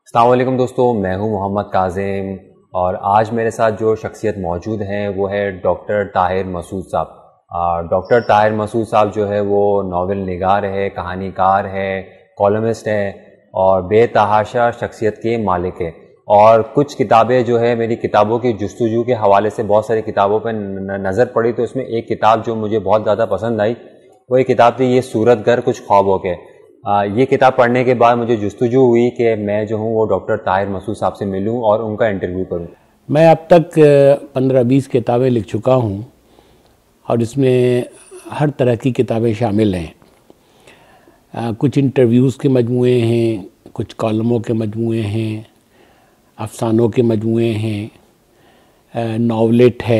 السلام علیکم دوستو، میں ہوں محمد کاظم اور آج میرے ساتھ جو شخصیت موجود ہیں وہ ہے ڈاکٹر طاہر مسعود صاحب۔ ڈاکٹر طاہر مسعود صاحب جو ہے وہ ناول نگار ہے، کہانی کار ہے، کالمسٹ ہے اور بے تحاشا شخصیت کے مالک ہے۔ اور کچھ کتابیں جو ہے میری کتابوں کی جستجو کے حوالے سے بہت ساری کتابوں پہ نظر پڑی، تو اس میں ایک کتاب جو مجھے بہت زیادہ پسند آئی وہ ایک کتاب تھی یہ صورت گر کچھ خوابوں کے۔ یہ کتاب پڑھنے کے بعد مجھے جستجو ہوئی کہ میں جو ہوں وہ ڈاکٹر طاہر مسعود صاحب سے ملوں اور ان کا انٹرویو کروں۔ میں اب تک 15-20 کتابیں لکھ چکا ہوں اور اس میں ہر طرح کی کتابیں شامل ہیں۔ کچھ انٹرویوز کے مجموعے ہیں، کچھ کالموں کے مجموعے ہیں، افسانوں کے مجموعے ہیں، ناولٹ ہے،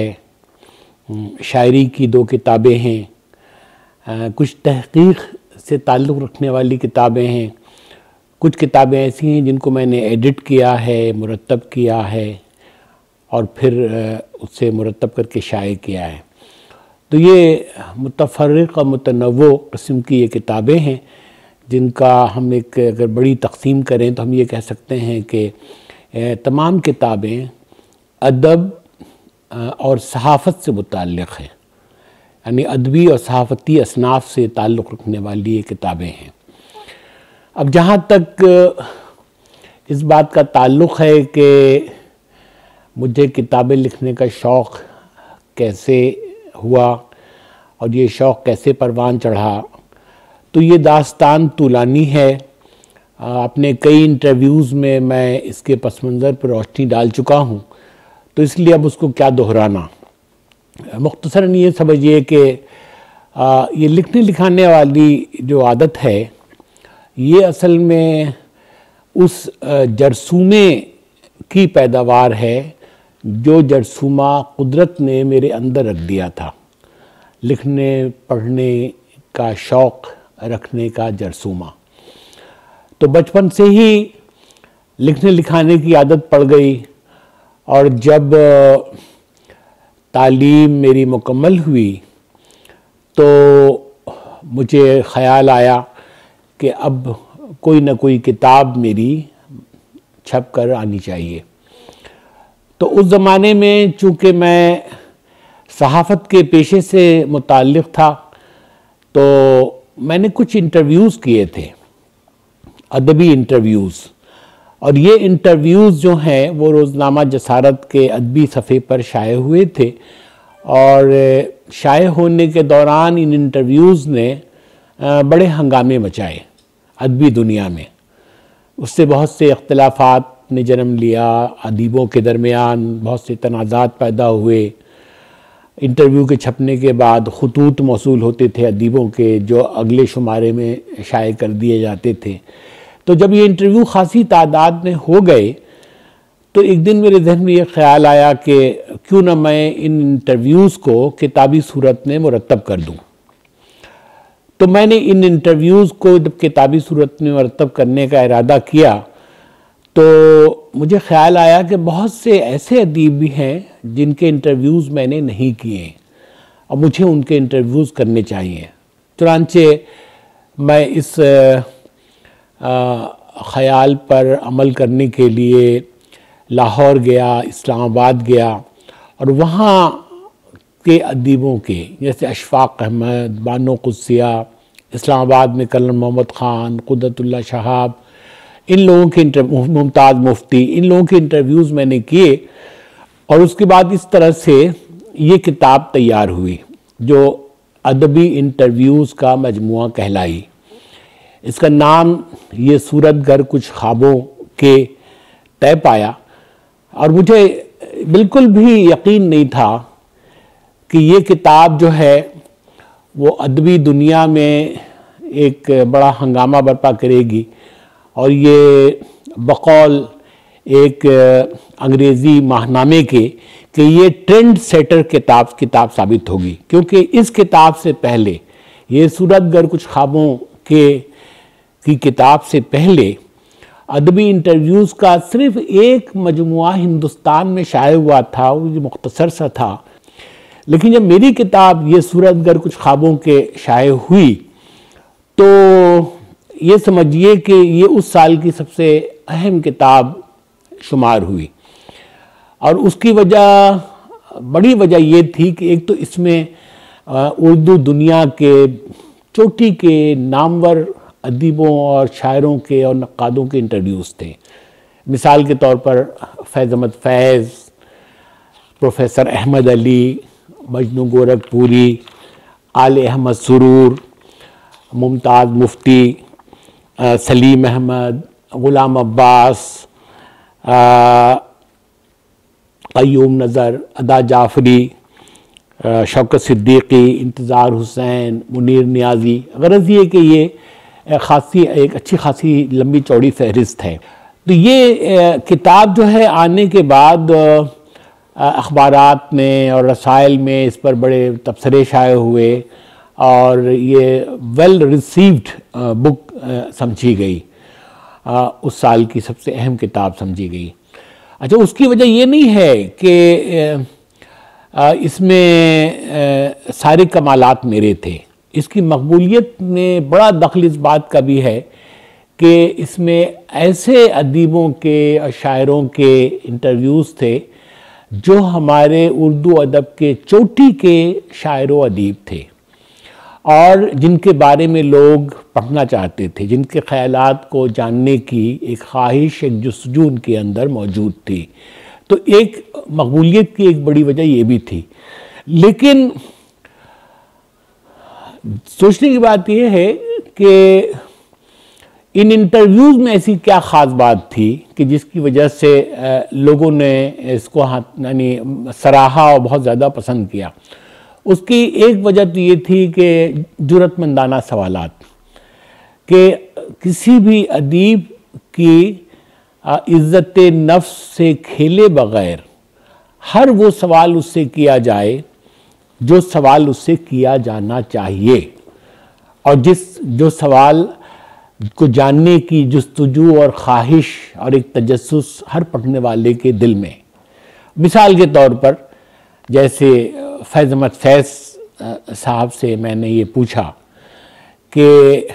شاعری کی 2 کتابیں ہیں، کچھ تحقیق سے تعلق رکھنے والی کتابیں ہیں، کچھ کتابیں ایسی ہیں جن کو میں نے ایڈٹ کیا ہے، مرتب کیا ہے اور پھر اس سے مرتب کر کے شائع کیا ہے۔ تو یہ متفرق اور متنوع قسم کی یہ کتابیں ہیں جن کا ہم ایک اگر بڑی تقسیم کریں تو ہم یہ کہہ سکتے ہیں کہ تمام کتابیں ادب اور صحافت سے متعلق ہیں، یعنی ادبی اور صحافتی اصناف سے تعلق رکھنے والی یہ کتابیں ہیں۔ اب جہاں تک اس بات کا تعلق ہے کہ مجھے کتابیں لکھنے کا شوق کیسے ہوا اور یہ شوق کیسے پروان چڑھا، تو یہ داستان طولانی ہے۔ اپنے کئی انٹرویوز میں اس کے پس منظر پر روشنی ڈال چکا ہوں، تو اس لیے اب اس کو کیا دہرانا۔ مختصراً یہ سمجھیے کہ یہ لکھنے لکھانے والی جو عادت ہے یہ اصل میں اس جرثومے کی پیداوار ہے جو جرثومہ قدرت نے میرے اندر رکھ دیا تھا، لکھنے پڑھنے کا شوق رکھنے کا جرثومہ۔ تو بچپن سے ہی لکھنے لکھانے کی عادت پڑ گئی، اور جب تعلیم میری مکمل ہوئی تو مجھے خیال آیا کہ اب کوئی نہ کوئی کتاب میری چھپ کر آنی چاہیے۔ تو اس زمانے میں چونکہ میں صحافت کے پیشے سے متعلق تھا تو میں نے کچھ انٹرویوز کیے تھے، ادبی انٹرویوز، اور یہ انٹرویوز جو ہیں وہ روزنامہ جسارت کے ادبی صفحے پر شائع ہوئے تھے، اور شائع ہونے کے دوران ان انٹرویوز نے بڑے ہنگامے مچائے ادبی دنیا میں۔ اس سے بہت سے اختلافات نے جنم لیا، ادیبوں کے درمیان بہت سے تنازعات پیدا ہوئے۔ انٹرویو کے چھپنے کے بعد خطوط موصول ہوتے تھے ادیبوں کے جو اگلے شمارے میں شائع کر دیے جاتے تھے۔ تو جب یہ انٹرویو خاصی تعداد میں ہو گئے تو ایک دن میرے ذہن میں یہ خیال آیا کہ کیوں نہ میں ان انٹرویوز کو کتابی صورت میں مرتب کر دوں۔ تو میں نے ان انٹرویوز کو جب کتابی صورت میں مرتب کرنے کا ارادہ کیا تو مجھے خیال آیا کہ بہت سے ایسے ادیب بھی ہیں جن کے انٹرویوز میں نے نہیں کیے اور مجھے ان کے انٹرویوز کرنے چاہیے۔ چنانچہ میں اس خیال پر عمل کرنے کے لیے لاہور گیا، اسلام آباد گیا، اور وہاں کے ادیبوں کے جیسے اشفاق احمد، بانو قدسیہ، اسلام آباد میں کرن محمد خان، قدرت اللہ شہاب، ان لوگوں کے ممتاز مفتی، ان لوگوں کے انٹرویوز میں نے کیے، اور اس کے بعد اس طرح سے یہ کتاب تیار ہوئی جو ادبی انٹرویوز کا مجموعہ کہلائی۔ اس کا نام یہ صورت گر کچھ خوابوں کے طے پایا، اور مجھے بالکل بھی یقین نہیں تھا کہ یہ کتاب جو ہے وہ ادبی دنیا میں ایک بڑا ہنگامہ برپا کرے گی، اور یہ بقول ایک انگریزی ماہنامے کے کہ یہ ٹرینڈ سیٹر کتاب ثابت ہوگی، کیونکہ اس کتاب سے پہلے یہ صورت گر کچھ خوابوں کی کتاب سے پہلے ادبی انٹرویوز کا صرف ایک مجموعہ ہندوستان میں شائع ہوا تھا، وہ مختصر سا تھا۔ لیکن جب میری کتاب یہ صورت گر کچھ خوابوں کے شائع ہوئی تو یہ سمجھیے کہ یہ اس سال کی سب سے اہم کتاب شمار ہوئی، اور اس کی بڑی وجہ یہ تھی کہ ایک تو اس میں اردو دنیا کے چوٹی کے نامور ادیبوں اور شاعروں کے اور نقادوں کے انٹرویوز تھے۔ مثال کے طور پر فیض احمد فیض، پروفیسر احمد علی، مجنو گورکھپوری، آل احمد سرور، ممتاز مفتی، سلیم احمد، غلام عباس، قیوم نظر، ادا جعفری، شوکت صدیقی، انتظار حسین، منیر نیازی۔ غرض یہ کہ یہ ایک اچھی خاصی لمبی چوڑی فہرست ہے۔ تو یہ کتاب جو ہے آنے کے بعد اخبارات میں اور رسائل میں اس پر بڑے تبصرے شائع ہوئے، اور یہ ویل ریسیوڈ بک سمجھی گئی، اس سال کی سب سے اہم کتاب سمجھی گئی۔ اچھا، اس کی وجہ یہ نہیں ہے کہ اس میں سارے کمالات میرے تھے، اس کی مقبولیت میں بڑا دخل اس بات کا بھی ہے کہ اس میں ایسے ادیبوں کے اور شاعروں کے انٹرویوز تھے جو ہمارے اردو ادب کے چوٹی کے شاعر و ادیب تھے، اور جن کے بارے میں لوگ پڑھنا چاہتے تھے، جن کے خیالات کو جاننے کی ایک خواہش، ایک جستجو ان کے اندر موجود تھی۔ تو ایک مقبولیت کی ایک بڑی وجہ یہ بھی تھی۔ لیکن سوچنے کی بات یہ ہے کہ ان انٹرویوز میں ایسی کیا خاص بات تھی کہ جس کی وجہ سے لوگوں نے اس کو سراہا اور بہت زیادہ پسند کیا۔ اس کی ایک وجہ تو یہ تھی کہ جرأت مندانہ سوالات، کہ کسی بھی ادیب کی عزت نفس سے کھیلے بغیر ہر وہ سوال اس سے کیا جائے جو سوال اس سے کیا جانا چاہیے، اور جو سوال کو جاننے کی جستجو اور خواہش اور ایک تجسس ہر پڑھنے والے کے دل میں۔ مثال کے طور پر جیسے فیض احمد فیض صاحب سے میں نے یہ پوچھا کہ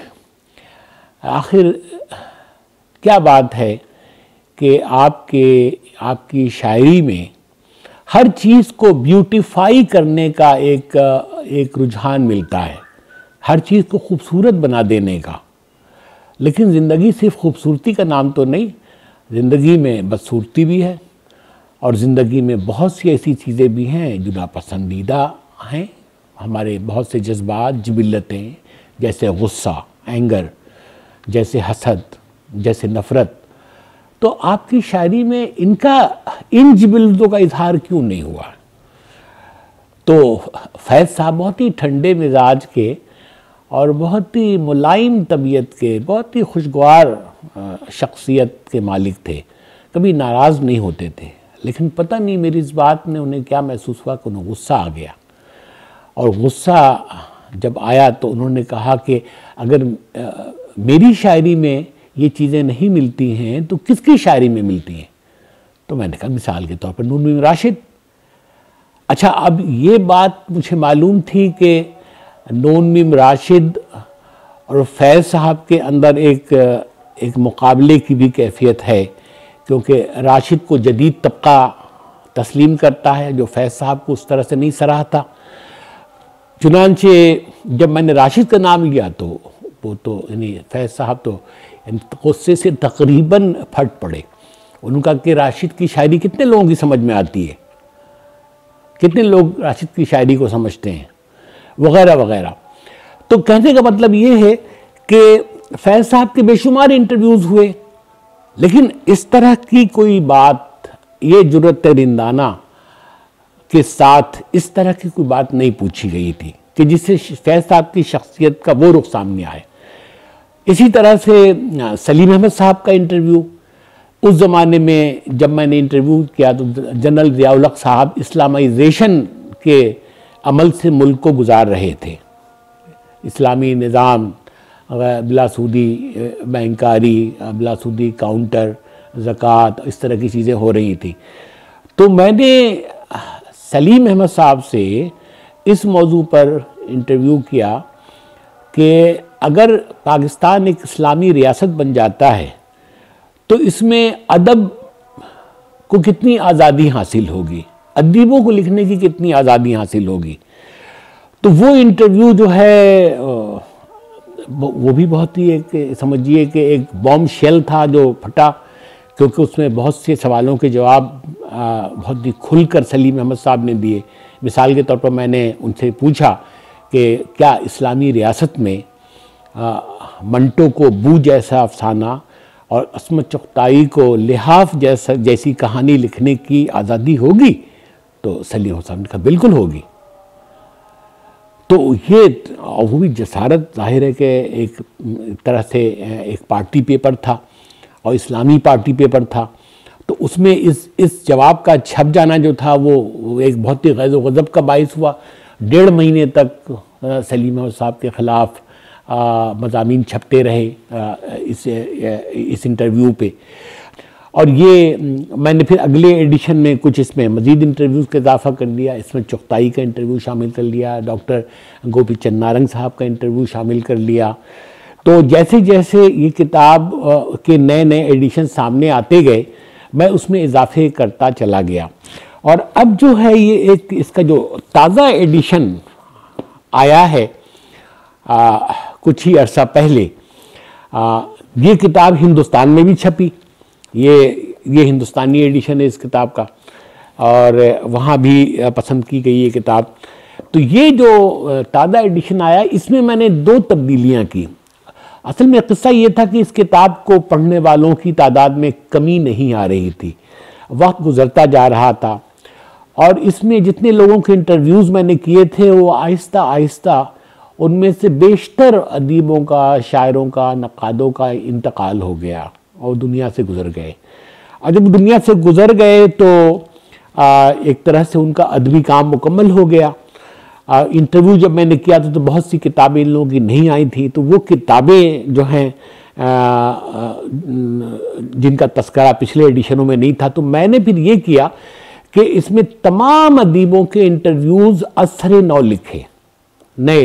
آخر کیا بات ہے کہ آپ کی شاعری میں ہر چیز کو بیوٹیفائی کرنے کا ایک رجحان ملتا ہے، ہر چیز کو خوبصورت بنا دینے کا، لیکن زندگی صرف خوبصورتی کا نام تو نہیں، زندگی میں بدصورتی بھی ہے، اور زندگی میں بہت سی ایسی چیزیں بھی ہیں جو ناپسندیدہ ہیں، ہمارے بہت سے جذبات، جبلتیں، جیسے غصہ، اینگر، جیسے حسد، جیسے نفرت۔ تو آپ کی شاعری میں ان جبلتوں کا اظہار کیوں نہیں ہوا؟ تو فیض صاحب بہت ہی ٹھنڈے مزاج کے اور بہت ہی ملائم طبیعت کے، بہت ہی خوشگوار شخصیت کے مالک تھے، کبھی ناراض نہیں ہوتے تھے، لیکن پتہ نہیں میری اس بات میں انہیں کیا محسوس ہوا کہ انہیں غصہ آ گیا، اور غصہ جب آیا تو انہوں نے کہا کہ اگر میری شاعری میں یہ چیزیں نہیں ملتی ہیں تو کس کی شاعری میں ملتی ہیں؟ تو میں نے کہا مثال کے طور پر نون میم راشد۔ اچھا، اب یہ بات مجھے معلوم تھی کہ نون میم راشد اور فیض صاحب کے اندر ایک مقابلے کی بھی کیفیت ہے، کیونکہ راشد کو جدید طبقہ تسلیم کرتا ہے جو فیض صاحب کو اس طرح سے نہیں سراہتا۔ چنانچہ جب میں نے راشد کا نام لیا تو وہ تو فیض صاحب تو غصے سے تقریباً پھٹ پڑے۔ انہوں نے کہا کہ راشد کی شاعری کتنے لوگوں کی سمجھ میں آتی ہے، کتنے لوگ راشد کی شاعری کو سمجھتے ہیں، وغیرہ وغیرہ۔ تو کہنے کا مطلب یہ ہے کہ فیض صاحب کے بے شمار انٹرویوز ہوئے، لیکن اس طرح کی کوئی بات، یہ جرأت رندانہ کے ساتھ اس طرح کی کوئی بات نہیں پوچھی گئی تھی کہ جس سے فیض صاحب کی شخصیت کا وہ رخ سامنے آئے۔ اسی طرح سے سلیم احمد صاحب کا انٹرویو، اس زمانے میں جب میں نے انٹرویو کیا تو جنرل ضیاء الحق صاحب اسلامائزیشن کے عمل سے ملک کو گزار رہے تھے، اسلامی نظام، بلا سودی بینکاری، بلا سودی کاؤنٹر، زکوٰۃ، اس طرح کی چیزیں ہو رہی تھیں۔ تو میں نے سلیم احمد صاحب سے اس موضوع پر انٹرویو کیا کہ اگر پاکستان ایک اسلامی ریاست بن جاتا ہے تو اس میں ادب کو کتنی آزادی حاصل ہوگی، ادیبوں کو لکھنے کی کتنی آزادی حاصل ہوگی. تو وہ انٹرویو جو ہے وہ بھی بہت ہی ایک سمجھیے کہ ایک بوم شیل تھا جو پھٹا، کیونکہ اس میں بہت سے سوالوں کے جواب بہت ہی کھل کر سلیم احمد صاحب نے دیے. مثال کے طور پر میں نے ان سے پوچھا کہ کیا اسلامی ریاست میں منٹو کو بو جیسا افسانہ اور عصمت چغتائی کو لحاف جیسی کہانی لکھنے کی آزادی ہوگی؟ تو سلیم احمد صاحب نے کہا بالکل ہوگی. تو یہ وہ بھی جسارت، ظاہر ہے کہ ایک طرح سے ایک پارٹی پیپر تھا اور اسلامی پارٹی پیپر تھا، تو اس میں اس جواب کا چھپ جانا جو تھا وہ ایک بہت ہی غیظ و غضب کا باعث ہوا. 1.5 مہینے تک سلیم احمد صاحب کے خلاف مضامین چھپتے رہے اس انٹرویو پہ. اور یہ میں نے پھر اگلے ایڈیشن میں کچھ اس میں مزید انٹرویوز کا اضافہ کر لیا. اس میں چغتائی کا انٹرویو شامل کر لیا، ڈاکٹر گوپی چند نارنگ صاحب کا انٹرویو شامل کر لیا. تو جیسے جیسے یہ کتاب کے نئے نئے ایڈیشن سامنے آتے گئے میں اس میں اضافے کرتا چلا گیا. اور اب جو ہے یہ ایک اس کا جو تازہ ایڈیشن آیا ہے کچھ ہی عرصہ پہلے، یہ کتاب ہندوستان میں بھی چھپی. یہ ہندوستانی ایڈیشن ہے اس کتاب کا، اور وہاں بھی پسند کی گئی یہ کتاب. تو یہ جو تازہ ایڈیشن آیا اس میں میں نے 2 تبدیلیاں کی. اصل میں قصہ یہ تھا کہ اس کتاب کو پڑھنے والوں کی تعداد میں کمی نہیں آ رہی تھی، وقت گزرتا جا رہا تھا، اور اس میں جتنے لوگوں کے انٹرویوز میں نے کیے تھے وہ آہستہ آہستہ ان میں سے بیشتر ادیبوں کا، شاعروں کا، نقادوں کا انتقال ہو گیا اور دنیا سے گزر گئے. اور جب دنیا سے گزر گئے تو ایک طرح سے ان کا ادبی کام مکمل ہو گیا. انٹرویو جب میں نے کیا تو بہت سی کتابیں ان لوگوں کی نہیں آئی تھیں، تو وہ کتابیں جو ہیں جن کا تذکرہ پچھلے ایڈیشنوں میں نہیں تھا، تو میں نے پھر یہ کیا کہ اس میں تمام ادیبوں کے انٹرویوز اثر نو لکھے، نئے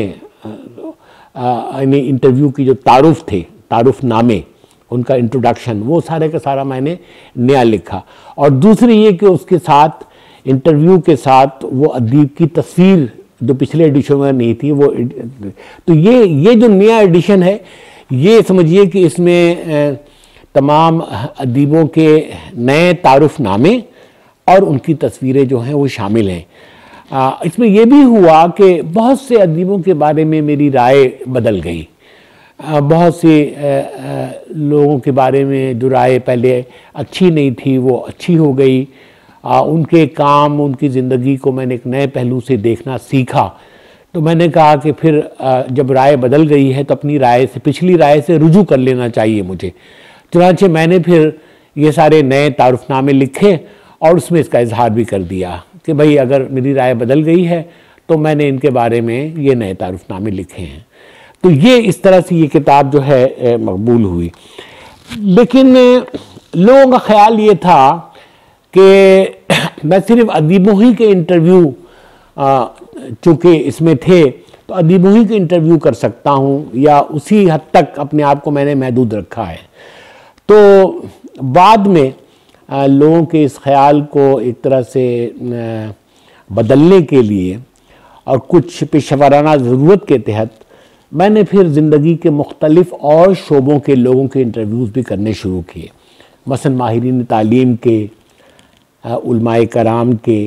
یعنی انٹرویو کی جو تعارف تھے، تعارف نامے، ان کا انٹروڈکشن، وہ سارے کا سارا میں نے نیا لکھا. اور دوسری یہ کہ اس کے ساتھ انٹرویو کے ساتھ وہ ادیب کی تصویر جو پچھلے ایڈیشن میں نہیں تھی وہ. تو یہ جو نیا ایڈیشن ہے یہ سمجھیے کہ اس میں تمام ادیبوں کے نئے تعارف نامے اور ان کی تصویریں جو ہیں وہ شامل ہیں. اس میں یہ بھی ہوا کہ بہت سے ادیبوں کے بارے میں میری رائے بدل گئی. بہت سے لوگوں کے بارے میں جو رائے پہلے اچھی نہیں تھی وہ اچھی ہو گئی. ان کے کام، ان کی زندگی کو میں نے ایک نئے پہلو سے دیکھنا سیکھا. تو میں نے کہا کہ پھر جب رائے بدل گئی ہے تو اپنی رائے سے، پچھلی رائے سے رجوع کر لینا چاہیے مجھے. چنانچہ میں نے پھر یہ سارے نئے تعارف نامے لکھے اور اس میں اس کا اظہار بھی کر دیا کہ بھئی اگر میری رائے بدل گئی ہے تو میں نے ان کے بارے میں یہ نئے تعارف نامے لکھے ہیں. تو یہ اس طرح سے یہ کتاب جو ہے مقبول ہوئی. لیکن لوگوں کا خیال یہ تھا کہ میں صرف ادیبوں ہی کے انٹرویو چونکہ اس میں تھے تو ادیبوں ہی کے انٹرویو کر سکتا ہوں، یا اسی حد تک اپنے آپ کو میں نے محدود رکھا ہے. تو بعد میں لوگوں کے اس خیال کو ایک طرح سے بدلنے کے لیے اور کچھ پیشہ ورانہ ضرورت کے تحت میں نے پھر زندگی کے مختلف اور شعبوں کے لوگوں کے انٹرویوز بھی کرنے شروع کیے. مثلا ماہرین تعلیم کے، علماء کرام کے،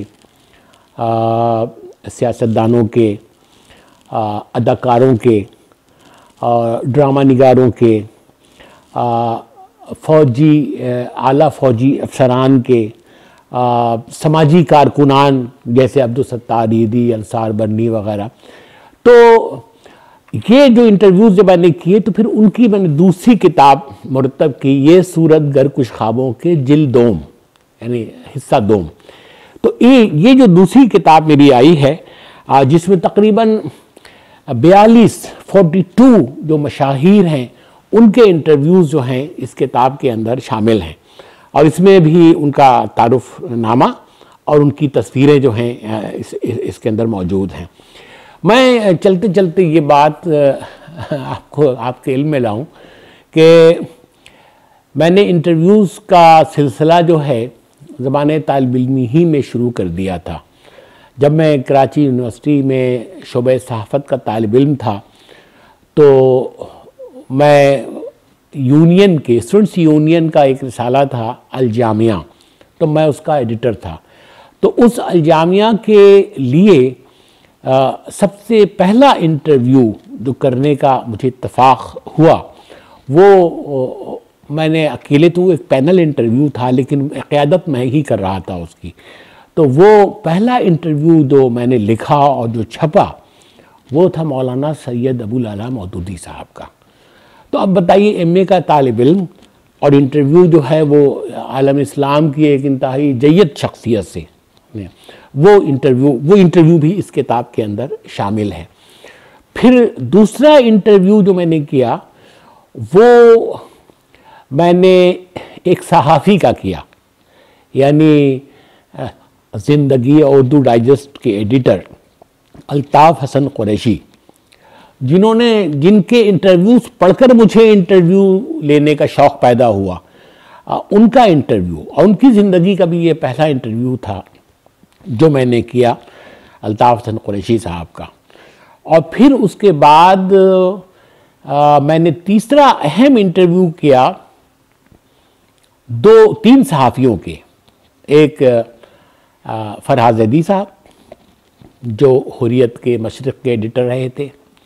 سیاستدانوں کے، اداکاروں کے، ڈرامہ نگاروں کے، فوجی، اعلیٰ فوجی افسران کے، سماجی کارکنان جیسے عبدالستار عیدی، انصار برنی وغیرہ. تو یہ جو انٹرویوز جب میں نے کیے تو پھر ان کی میں نے دوسری کتاب مرتب کی، یہ صورت گر کچھ خوابوں کے جلد دوم، یعنی حصہ دوم. تو یہ جو دوسری کتاب میری آئی ہے جس میں تقریباً 42 جو مشاہیر ہیں ان کے انٹرویوز جو ہیں اس کتاب کے اندر شامل ہیں، اور اس میں بھی ان کا تعارف نامہ اور ان کی تصویریں جو ہیں اس کے اندر موجود ہیں. میں چلتے چلتے یہ بات آپ کے علم میں لاؤں کہ میں نے انٹرویوز کا سلسلہ جو ہے زمانۂ طالب علمی ہی میں شروع کر دیا تھا. جب میں کراچی یونیورسٹی میں شعبہ صحافت کا طالب علم تھا تو میں یونین کے اسٹوڈنٹس یونین کا ایک رسالہ تھا الجامعہ، تو میں اس کا ایڈیٹر تھا. تو اس الجامعہ کے لیے سب سے پہلا انٹرویو جو کرنے کا مجھے اتفاق ہوا وہ میں نے اکیلے تو ایک پینل انٹرویو تھا لیکن قیادت میں ہی کر رہا تھا اس کی. تو وہ پہلا انٹرویو جو میں نے لکھا اور جو چھپا وہ تھا مولانا سید ابو العلا مودودی صاحب کا. تو اب بتائیے ایم اے کا طالب علم اور انٹرویو جو ہے وہ عالم اسلام کی ایک انتہائی جید شخصیت سے، وہ انٹرویو بھی اس کتاب کے اندر شامل ہے. پھر دوسرا انٹرویو جو میں نے کیا وہ میں نے ایک صحافی کا کیا، یعنی زندگی اردو ڈائجسٹ کے ایڈیٹر الطاف حسن قریشی، جن کے انٹرویوز پڑھ کر مجھے انٹرویو لینے کا شوق پیدا ہوا. ان کا انٹرویو اور ان کی زندگی کا بھی یہ پہلا انٹرویو تھا جو میں نے کیا الطاف حسن قریشی صاحب کا. اور پھر اس کے بعد میں نے تیسرا اہم انٹرویو کیا تین صحافیوں کے. ایک فرحات زیدی صاحب جو حریت کے مشرق کے ایڈیٹر رہے تھے،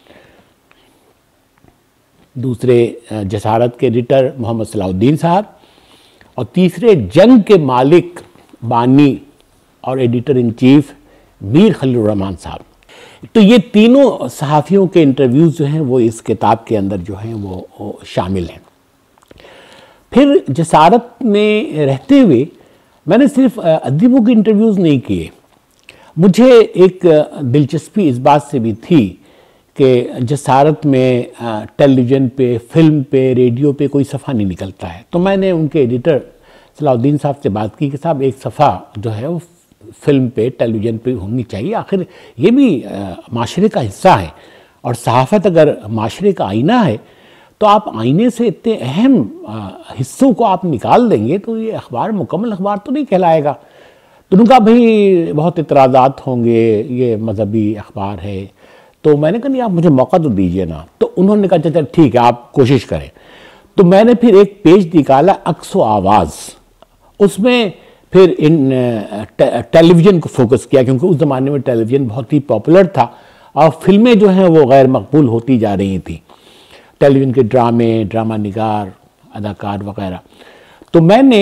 دوسرے جسارت کے ایڈیٹر محمد صلاح الدین صاحب، اور تیسرے جنگ کے مالک بانی اور ایڈیٹر ان چیف میر خلیل الرحمن صاحب. تو یہ تینوں صحافیوں کے انٹرویوز جو ہیں وہ اس کتاب کے اندر جو ہیں وہ شامل ہیں. پھر جسارت میں رہتے ہوئے میں نے صرف ادیبوں کے انٹرویوز نہیں کیے. مجھے ایک دلچسپی اس بات سے بھی تھی کہ جسارت میں ٹیلی ویژن پہ، فلم پہ، ریڈیو پہ کوئی صفحہ نہیں نکلتا ہے. تو میں نے ان کے ایڈیٹر صلاح الدین صاحب سے بات کی کہ صاحب ایک صفحہ جو ہے وہ فلم پہ، ٹیلی ویژن پہ ہونی چاہیے، آخر یہ بھی معاشرے کا حصہ ہے، اور صحافت اگر معاشرے کا آئینہ ہے تو آپ آئینے سے اتنے اہم حصوں کو آپ نکال دیں گے تو یہ اخبار مکمل اخبار تو نہیں کہلائے گا. تو ان کا بھائی بہت اعتراضات ہوں گے، یہ مذہبی اخبار ہے. تو میں نے کہا نہیں آپ مجھے موقع تو دیجئے نا. تو انہوں نے کہا چچا ٹھیک ہے آپ کوشش کریں. تو میں نے پھر ایک پیج نکالا عکس و آواز، اس میں پھر ٹیلی ویژن کو فوکس کیا کیونکہ اس زمانے میں ٹیلی ویژن بہت ہی پاپولر تھا اور فلمیں جو ہیں وہ غیر مقبول ہوتی جا رہی تھیں، ٹیلی ویژن کے ڈرامے، ڈرامہ نگار، اداکار وغیرہ. تو میں نے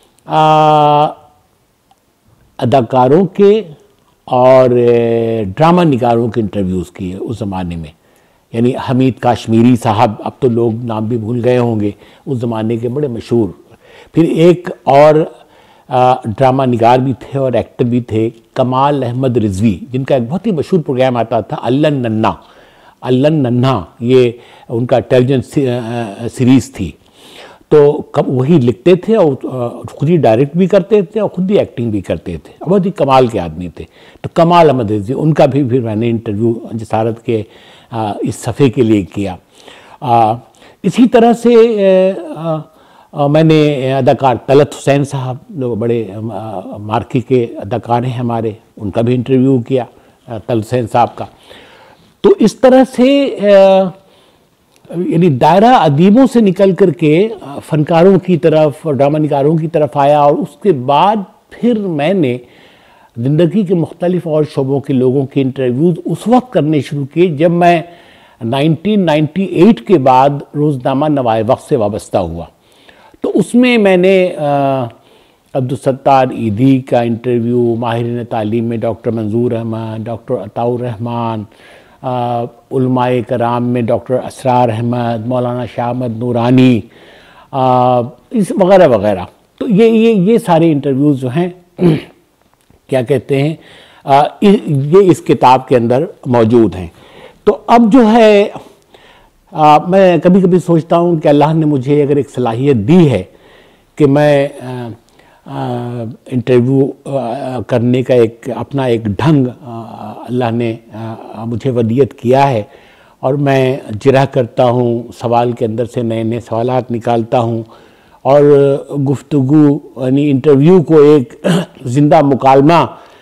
اداکاروں کے اور ڈرامہ نگاروں کے انٹرویوز کیے اس زمانے میں، یعنی حمید کاشمیری صاحب، اب تو لوگ نام بھی بھول گئے ہوں گے، اس زمانے کے بڑے مشہور. پھر ایک اور ڈرامہ نگار بھی تھے اور ایکٹر بھی تھے، کمال احمد رضوی، جن کا ایک بہت ہی مشہور پروگرام آتا تھا اللن ننھا، یہ ان کا ٹیلی ویژن سیریز تھی. تو وہی لکھتے تھے اور خود ہی ڈائریکٹ بھی کرتے تھے اور خود ہی ایکٹنگ بھی کرتے تھے، بہت ہی کمال کے آدمی تھے. تو کمال احمد رضوی، ان کا بھی پھر میں نے انٹرویو جسارت کے اس صفحے کے لیے کیا. اسی طرح سے میں نے اداکار طلعت حسین صاحب جو بڑے مارکی کے اداکار ہیں ہمارے، ان کا بھی انٹرویو کیا، طلعت حسین صاحب کا. تو اس طرح سے یعنی دائرہ ادیبوں سے نکل کر کے فنکاروں کی طرف اور ڈرامہ نگاروں کی طرف آیا، اور اس کے بعد پھر میں نے زندگی کے مختلف اور شعبوں کے لوگوں کے انٹرویوز اس وقت کرنے شروع کیے جب میں 1998 کے بعد روزنامہ نوائے وقت سے وابستہ ہوا. تو اس میں نے عبدالستار عیدی کا انٹرویو، ماہرین تعلیم میں ڈاکٹر منظور احمد، ڈاکٹر عطاء الرحمن، علماء کرام میں ڈاکٹر اسرار احمد، مولانا شاہ احمد نورانی، وغیرہ وغیرہ. تو یہ سارے انٹرویوز جو ہیں کیا کہتے ہیں یہ اس کتاب کے اندر موجود ہیں. تو اب جو ہے میں کبھی کبھی سوچتا ہوں کہ اللہ نے مجھے اگر ایک صلاحیت دی ہے کہ میں انٹرویو کرنے کا اپنا ایک ڈھنگ اللہ نے مجھے ودیت کیا ہے، اور میں جرح کرتا ہوں، سوال کے اندر سے نئے نئے سوالات نکالتا ہوں اور گفتگو یعنی انٹرویو کو ایک زندہ مکالمہ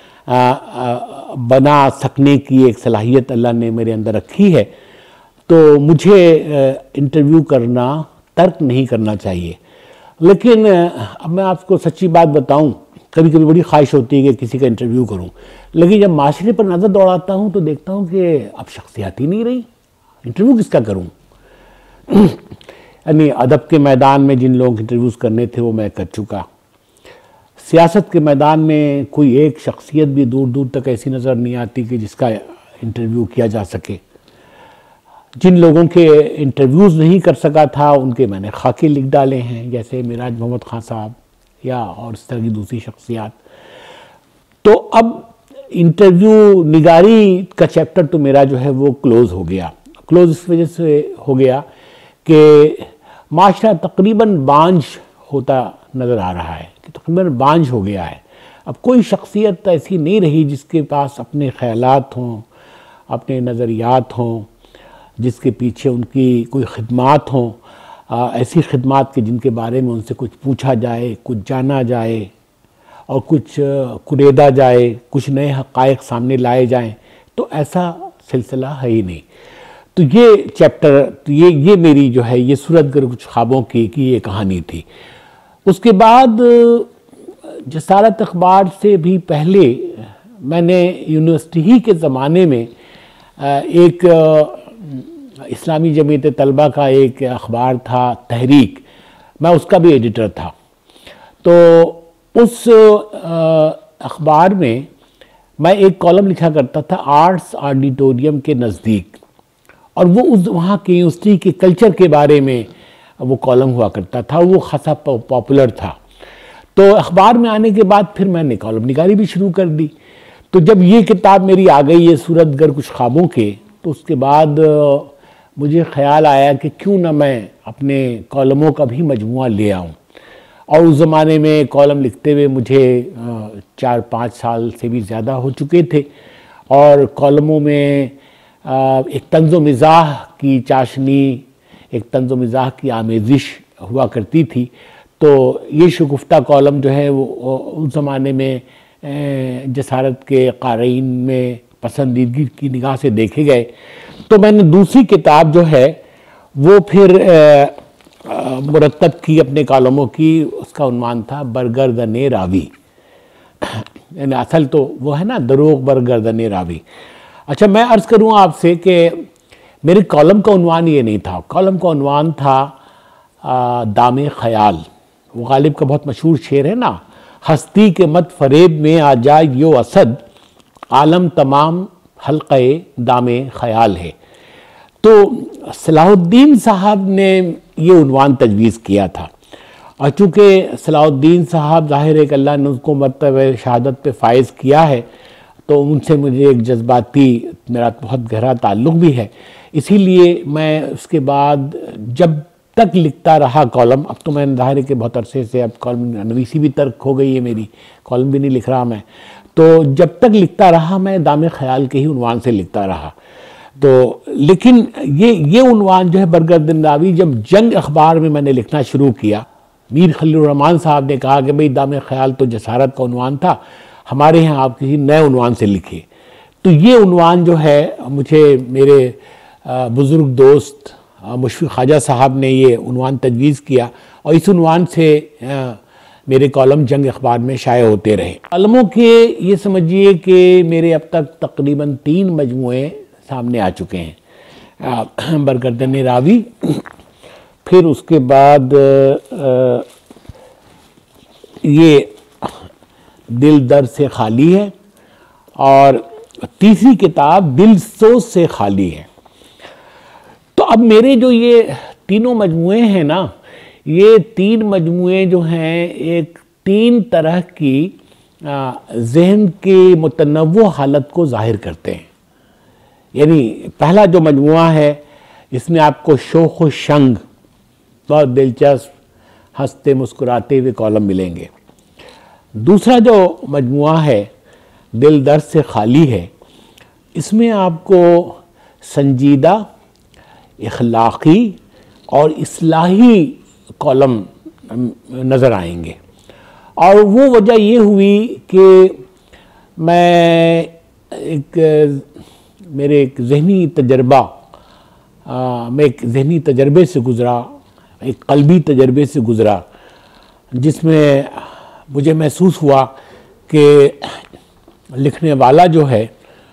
بنا سکنے کی ایک صلاحیت اللہ نے میرے اندر رکھی ہے، تو مجھے انٹرویو کرنا ترک نہیں کرنا چاہیے۔ لیکن اب میں آپ کو سچی بات بتاؤں، کبھی کبھی بڑی خواہش ہوتی ہے کہ کسی کا انٹرویو کروں، لیکن جب معاشرے پر نظر دوڑاتا ہوں تو دیکھتا ہوں کہ اب شخصیات ہی نہیں رہی، انٹرویو کس کا کروں؟ یعنی ادب کے میدان میں جن لوگوں کے انٹرویوز کرنے تھے وہ میں کر چکا، سیاست کے میدان میں کوئی ایک شخصیت بھی دور دور تک ایسی نظر نہیں آتی کہ جس کا انٹرویو کیا جا سکے۔ جن لوگوں کے انٹرویوز نہیں کر سکا تھا ان کے میں نے خاکے لکھ ڈالے ہیں، جیسے معراج محمد خان صاحب یا اور اس طرح کی دوسری شخصیات۔ تو اب انٹرویو نگاری کا چیپٹر تو میرا جو ہے وہ کلوز ہو گیا۔ کلوز اس وجہ سے ہو گیا کہ معاشرہ تقریباً بانجھ ہوتا نظر آ رہا ہے، کہ تقریباً بانجھ ہو گیا ہے۔ اب کوئی شخصیت ایسی نہیں رہی جس کے پاس اپنے خیالات ہوں، اپنے نظریات ہوں، جس کے پیچھے ان کی کوئی خدمات ہوں، ایسی خدمات کہ جن کے بارے میں ان سے کچھ پوچھا جائے، کچھ جانا جائے اور کچھ کریدا جائے، کچھ نئے حقائق سامنے لائے جائیں، تو ایسا سلسلہ ہے ہی نہیں۔ تو یہ چیپٹر، یہ میری جو ہے یہ صورت گر کچھ خوابوں کی یہ کہانی تھی۔ اس کے بعد جسارت اخبار سے بھی پہلے میں نے یونیورسٹی ہی کے زمانے میں ایک اسلامی جمعیت طلبہ کا ایک اخبار تھا تحریک، میں اس کا بھی ایڈیٹر تھا۔ تو اس اخبار میں میں ایک کالم لکھا کرتا تھا آرٹس آڈیٹوریم کے نزدیک، اور وہ وہاں کے یونیورسٹی کے کلچر کے بارے میں وہ کالم ہوا کرتا تھا، وہ خاصا پاپولر تھا۔ تو اخبار میں آنے کے بعد پھر میں نے کالم نگاری بھی شروع کر دی۔ تو جب یہ کتاب میری آ گئی یہ صورت گر کچھ خوابوں کے، تو اس کے بعد مجھے خیال آیا کہ کیوں نہ میں اپنے کالموں کا بھی مجموعہ لے آؤں۔ اور اس زمانے میں کالم لکھتے ہوئے مجھے 4-5 سال سے بھی زیادہ ہو چکے تھے، اور کالموں میں ایک طنز و مزاح کی چاشنی، ایک طنز و مزاح کی آمیزش ہوا کرتی تھی۔ تو یہ شگفتہ کالم جو ہے وہ اس زمانے میں جسارت کے قارئین میں پسندیدگی کی نگاہ سے دیکھے گئے۔ تو میں نے دوسری کتاب جو ہے وہ پھر مرتب کی اپنے کالموں کی، اس کا عنوان تھا برگردن راوی، یعنی اصل تو وہ ہے نا دروغ برگردن راوی۔ اچھا، میں عرض کروں آپ سے کہ میرے کالم کا عنوان یہ نہیں تھا، کالم کا عنوان تھا دام خیال۔ وہ غالب کا بہت مشہور شعر ہے نا، ہستی کے مت فریب میں آ جائے یو اسد، عالم تمام حلقہ دام خیال ہے۔ تو صلاح الدین صاحب نے یہ عنوان تجویز کیا تھا، اور چونکہ صلاح الدین صاحب ظاہر ہے کہ اللہ نے ان کو مرتبہ شہادت پہ فائز کیا ہے، تو ان سے مجھے ایک جذباتی میرا بہت گہرا تعلق بھی ہے۔ اسی لیے میں اس کے بعد جب تک لکھتا رہا کالم، اب تو میں ظاہر ہے کہ بہت عرصے سے اب کالم نویسی بھی ترک ہو گئی ہے میری، کالم بھی نہیں لکھ رہا میں، تو جب تک لکھتا رہا میں دام خیال کے ہی عنوان سے لکھتا رہا۔ تو لیکن یہ عنوان جو ہے برگردن راوی، جب جنگ اخبار میں نے لکھنا شروع کیا، میر خلیل الرحمن صاحب نے کہا کہ بھئی دام خیال تو جسارت کا عنوان تھا، ہمارے ہاں آپ کسی نئے عنوان سے لکھیے۔ تو یہ عنوان جو ہے مجھے میرے بزرگ دوست مشفق خواجہ صاحب نے یہ عنوان تجویز کیا، اور اس عنوان سے میرے کالم جنگ اخبار میں شائع ہوتے رہے۔ کالموں کے یہ سمجھیے کہ میرے اب تک تقریباً 3 مجموعے سامنے آ چکے ہیں، برگردن راوی، پھر اس کے بعد یہ دل درد سے خالی ہے، اور تیسری کتاب دل سوز سے خالی ہے۔ تو اب میرے جو یہ تینوں مجموعے ہیں نا، یہ 3 مجموعے جو ہیں ایک 3 طرح کی ذہن کی متنوع حالت کو ظاہر کرتے ہیں۔ یعنی پہلا جو مجموعہ ہے اس میں آپ کو شوق و شنگ، بہت دلچسپ ہنستے مسکراتے ہوئے کالم ملیں گے۔ دوسرا جو مجموعہ ہے دل درد سے خالی ہے، اس میں آپ کو سنجیدہ، اخلاقی اور اصلاحی کالم نظر آئیں گے. اور وہ وجہ یہ ہوئی کہ میں میرے ایک ذہنی تجربے سے گزرا, ایک قلبی تجربے سے گزرا, جس میں مجھے محسوس ہوا کہ لکھنے والا جو ہے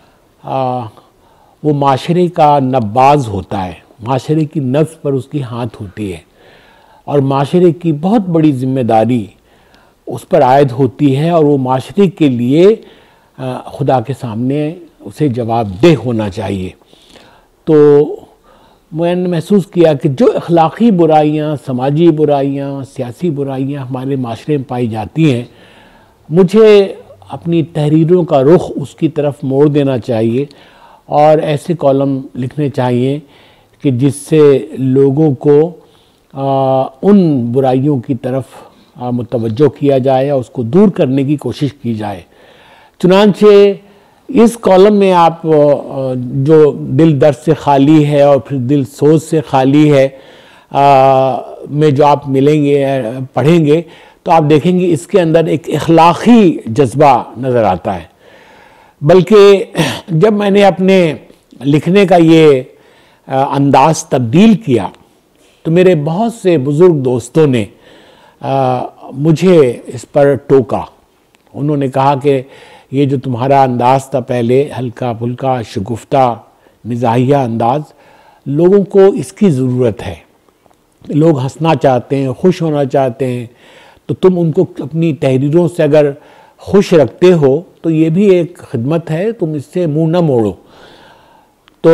وہ معاشرے کا نباز ہوتا ہے, معاشرے کی نبض پر اس کی ہاتھ ہوتی ہے, اور معاشرے کی بہت بڑی ذمہ داری اس پر عائد ہوتی ہے, اور وہ معاشرے کے لیے خدا کے سامنے اسے جواب دہ ہونا چاہیے. تو میں نے محسوس کیا کہ جو اخلاقی برائیاں, سماجی برائیاں, سیاسی برائیاں ہمارے معاشرے میں پائی جاتی ہیں, مجھے اپنی تحریروں کا رخ اس کی طرف موڑ دینا چاہیے, اور ایسے کالم لکھنے چاہیے کہ جس سے لوگوں کو ان برائیوں کی طرف متوجہ کیا جائے اور اس کو دور کرنے کی کوشش کی جائے. چنانچہ اس کالم میں آپ جو دل درد سے خالی ہے اور پھر دل سوز سے خالی ہے میں جو آپ ملیں گے, پڑھیں گے, تو آپ دیکھیں گے اس کے اندر ایک اخلاقی جذبہ نظر آتا ہے. بلکہ جب میں نے اپنے لکھنے کا یہ انداز تبدیل کیا تو میرے بہت سے بزرگ دوستوں نے مجھے اس پر ٹوکا. انہوں نے کہا کہ یہ جو تمہارا انداز تھا پہلے, ہلکا پھلکا شگفتہ مزاحیہ انداز, لوگوں کو اس کی ضرورت ہے. لوگ ہنسنا چاہتے ہیں, خوش ہونا چاہتے ہیں, تو تم ان کو اپنی تحریروں سے اگر خوش رکھتے ہو تو یہ بھی ایک خدمت ہے, تم اس سے منہ نہ موڑو. تو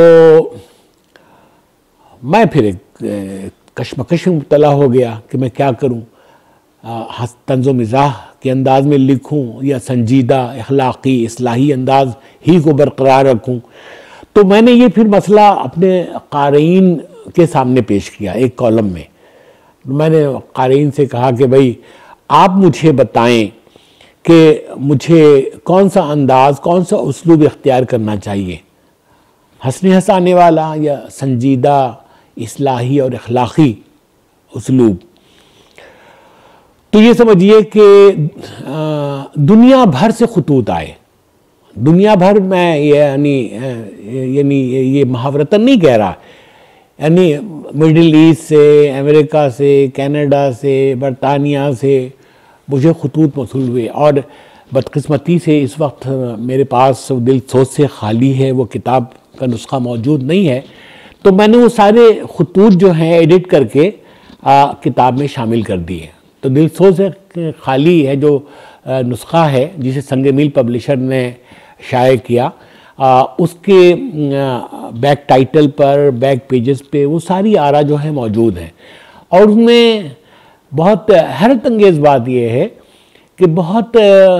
میں پھر ایک کشمکش میں مبتلا ہو گیا کہ میں کیا کروں, طنز و مزاح کے انداز میں لکھوں یا سنجیدہ اخلاقی اصلاحی انداز ہی کو برقرار رکھوں. تو میں نے یہ پھر مسئلہ اپنے قارئین کے سامنے پیش کیا. ایک کالم میں نے قارئین سے کہا کہ بھئی آپ مجھے بتائیں کہ مجھے کون سا انداز, کون سا اسلوب اختیار کرنا چاہیے, ہنسنے ہنسانے والا یا سنجیدہ اصلاحی اور اخلاقی اسلوب. تو یہ سمجھیے کہ دنیا بھر سے خطوط آئے, دنیا بھر, میں یعنی یہ محاورتاً نہیں کہہ رہا, یعنی مڈل ایسٹ سے, امریکہ سے, کینیڈا سے, برطانیہ سے مجھے خطوط موصول ہوئے. اور بدقسمتی سے اس وقت میرے پاس دل سوز سے خالی ہے وہ کتاب کا نسخہ موجود نہیں ہے, تو میں نے وہ سارے خطوط جو ہیں ایڈٹ کر کے کتاب میں شامل کر دیے. تو دل سوز سے خالی ہے جو نسخہ ہے جسے سنگ میل پبلشر نے شائع کیا, اس کے بیک ٹائٹل پر, بیک پیجز پہ وہ ساری آرا جو ہے موجود ہیں. اور اس میں بہت حیرت انگیز بات یہ ہے کہ بہت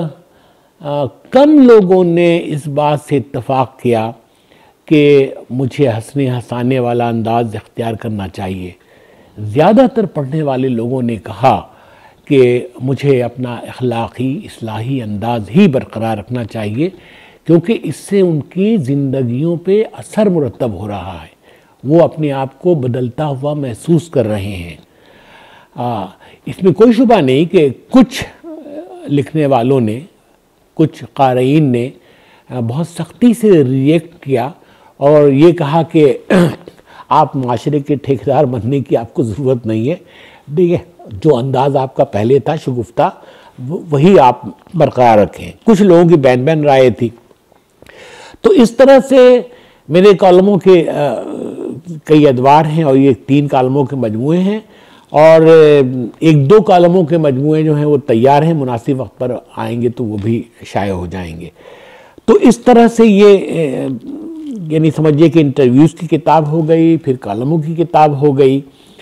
کم لوگوں نے اس بات سے اتفاق کیا کہ مجھے ہنسنے ہنسانے والا انداز اختیار کرنا چاہیے. زیادہ تر پڑھنے والے لوگوں نے کہا کہ مجھے اپنا اخلاقی اصلاحی انداز ہی برقرار رکھنا چاہیے, کیونکہ اس سے ان کی زندگیوں پہ اثر مرتب ہو رہا ہے, وہ اپنے آپ کو بدلتا ہوا محسوس کر رہے ہیں. اس میں کوئی شبہ نہیں کہ کچھ لکھنے والوں نے, کچھ قارئین نے بہت سختی سے ریئیکٹ کیا اور یہ کہا کہ آپ معاشرے کے ٹھیکیدار بننے کی آپ کو ضرورت نہیں ہے, دیکھیں جو انداز آپ کا پہلے تھا شگفتہ وہی آپ برقرار رکھیں. کچھ لوگوں کی بین رائے تھی. تو اس طرح سے میرے کالموں کے کئی ادوار ہیں, اور یہ 3 کالموں کے مجموعے ہیں, اور 1-2 کالموں کے مجموعے جو ہیں وہ تیار ہیں, مناسب وقت پر آئیں گے تو وہ بھی شائع ہو جائیں گے. تو اس طرح سے یہ یعنی سمجھیے کہ انٹرویوز کی کتاب ہو گئی, پھر کالموں کی کتاب ہو گئی.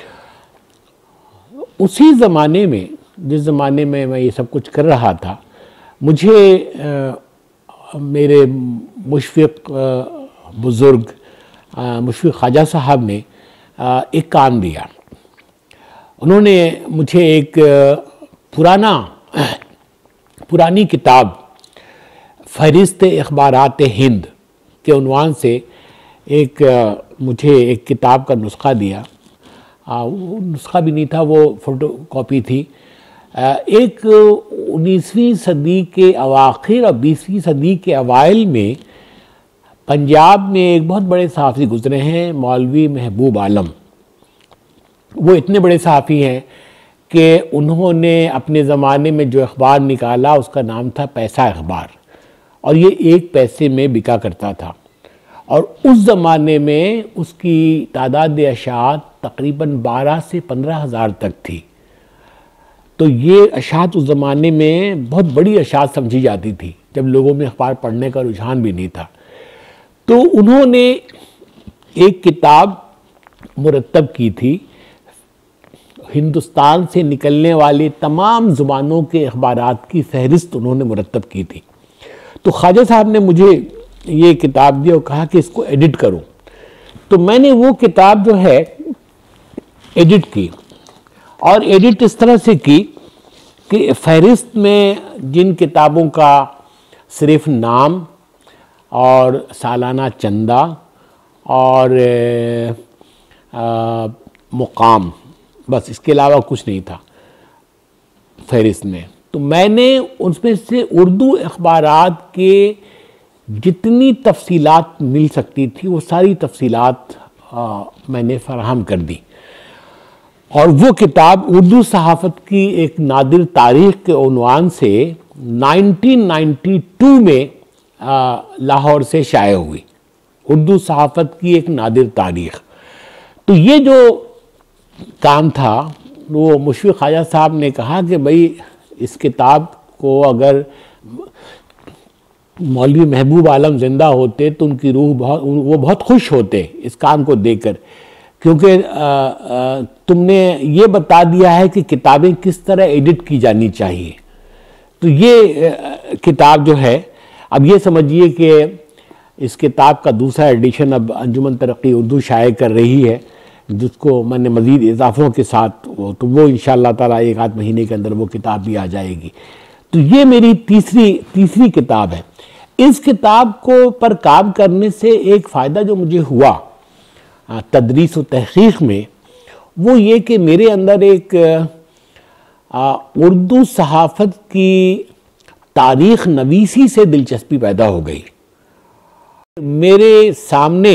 اسی زمانے میں, جس زمانے میں یہ سب کچھ کر رہا تھا, مجھے میرے مشفق بزرگ مشفق خواجہ صاحب نے ایک کام دیا. انہوں نے مجھے ایک پرانی کتاب فہرست اخبارات ہند کے عنوان سے مجھے ایک کتاب کا نسخہ دیا, وہ نسخہ بھی نہیں تھا، وہ فوٹو کاپی تھی. ایک 19ویں صدی کے اواخر اور 20ویں صدی کے اوائل میں پنجاب میں ایک بہت بڑے صحافی گزرے ہیں، مولوی محبوب عالم. وہ اتنے بڑے صحافی ہیں کہ انہوں نے اپنے زمانے میں جو اخبار نکالا اس کا نام تھا پیسہ اخبار، اور یہ 1 پیسے میں بکا کرتا تھا. اور اس زمانے میں اس کی تعداد اشاعت تقریباً 12 سے 15 ہزار تک تھی. تو یہ اشاعت اس زمانے میں بہت بڑی اشاعت سمجھی جاتی تھی، جب لوگوں میں اخبار پڑھنے کا رجحان بھی نہیں تھا. تو انہوں نے ایک کتاب مرتب کی تھی، ہندوستان سے نکلنے والی تمام زبانوں کے اخبارات کی فہرست انہوں نے مرتب کی تھی. تو خواجہ صاحب نے مجھے یہ کتاب دی اور کہا کہ اس کو ایڈٹ کروں. تو میں نے وہ کتاب جو ہے ایڈٹ کی، اور ایڈٹ اس طرح سے کی کہ فہرست میں جن کتابوں کا صرف نام اور سالانہ چندہ اور مقام، بس اس کے علاوہ کچھ نہیں تھا فہرست میں، تو میں نے اس میں سے اردو اخبارات کے جتنی تفصیلات مل سکتی تھی وہ ساری تفصیلات میں نے فراہم کر دی. اور وہ کتاب اردو صحافت کی ایک نادر تاریخ کے عنوان سے 1992 میں لاہور سے شائع ہوئی، اردو صحافت کی ایک نادر تاریخ. تو یہ جو کام تھا وہ مشفق خواجہ صاحب نے کہا کہ بھئی اس کتاب کو اگر مولوی محبوب عالم زندہ ہوتے تو ان کی روح وہ بہت خوش ہوتے اس کام کو دیکھ کر، کیونکہ تم نے یہ بتا دیا ہے کہ کتابیں کس طرح ایڈٹ کی جانی چاہیے. تو یہ کتاب جو ہے، اب یہ سمجھیے کہ اس کتاب کا دوسرا ایڈیشن اب انجمن ترقی اردو شائع کر رہی ہے، جس کو میں نے مزید اضافوں کے ساتھ، تو وہ انشاءاللہ تعالی 1-8 مہینے کے اندر وہ کتاب بھی آ جائے گی. تو یہ میری تیسری کتاب ہے. اس کتاب کو پر کام کرنے سے ایک فائدہ جو مجھے ہوا تدریس و تحقیق میں، وہ یہ کہ میرے اندر ایک اردو صحافت کی تاریخ نویسی سے دلچسپی پیدا ہو گئی. میرے سامنے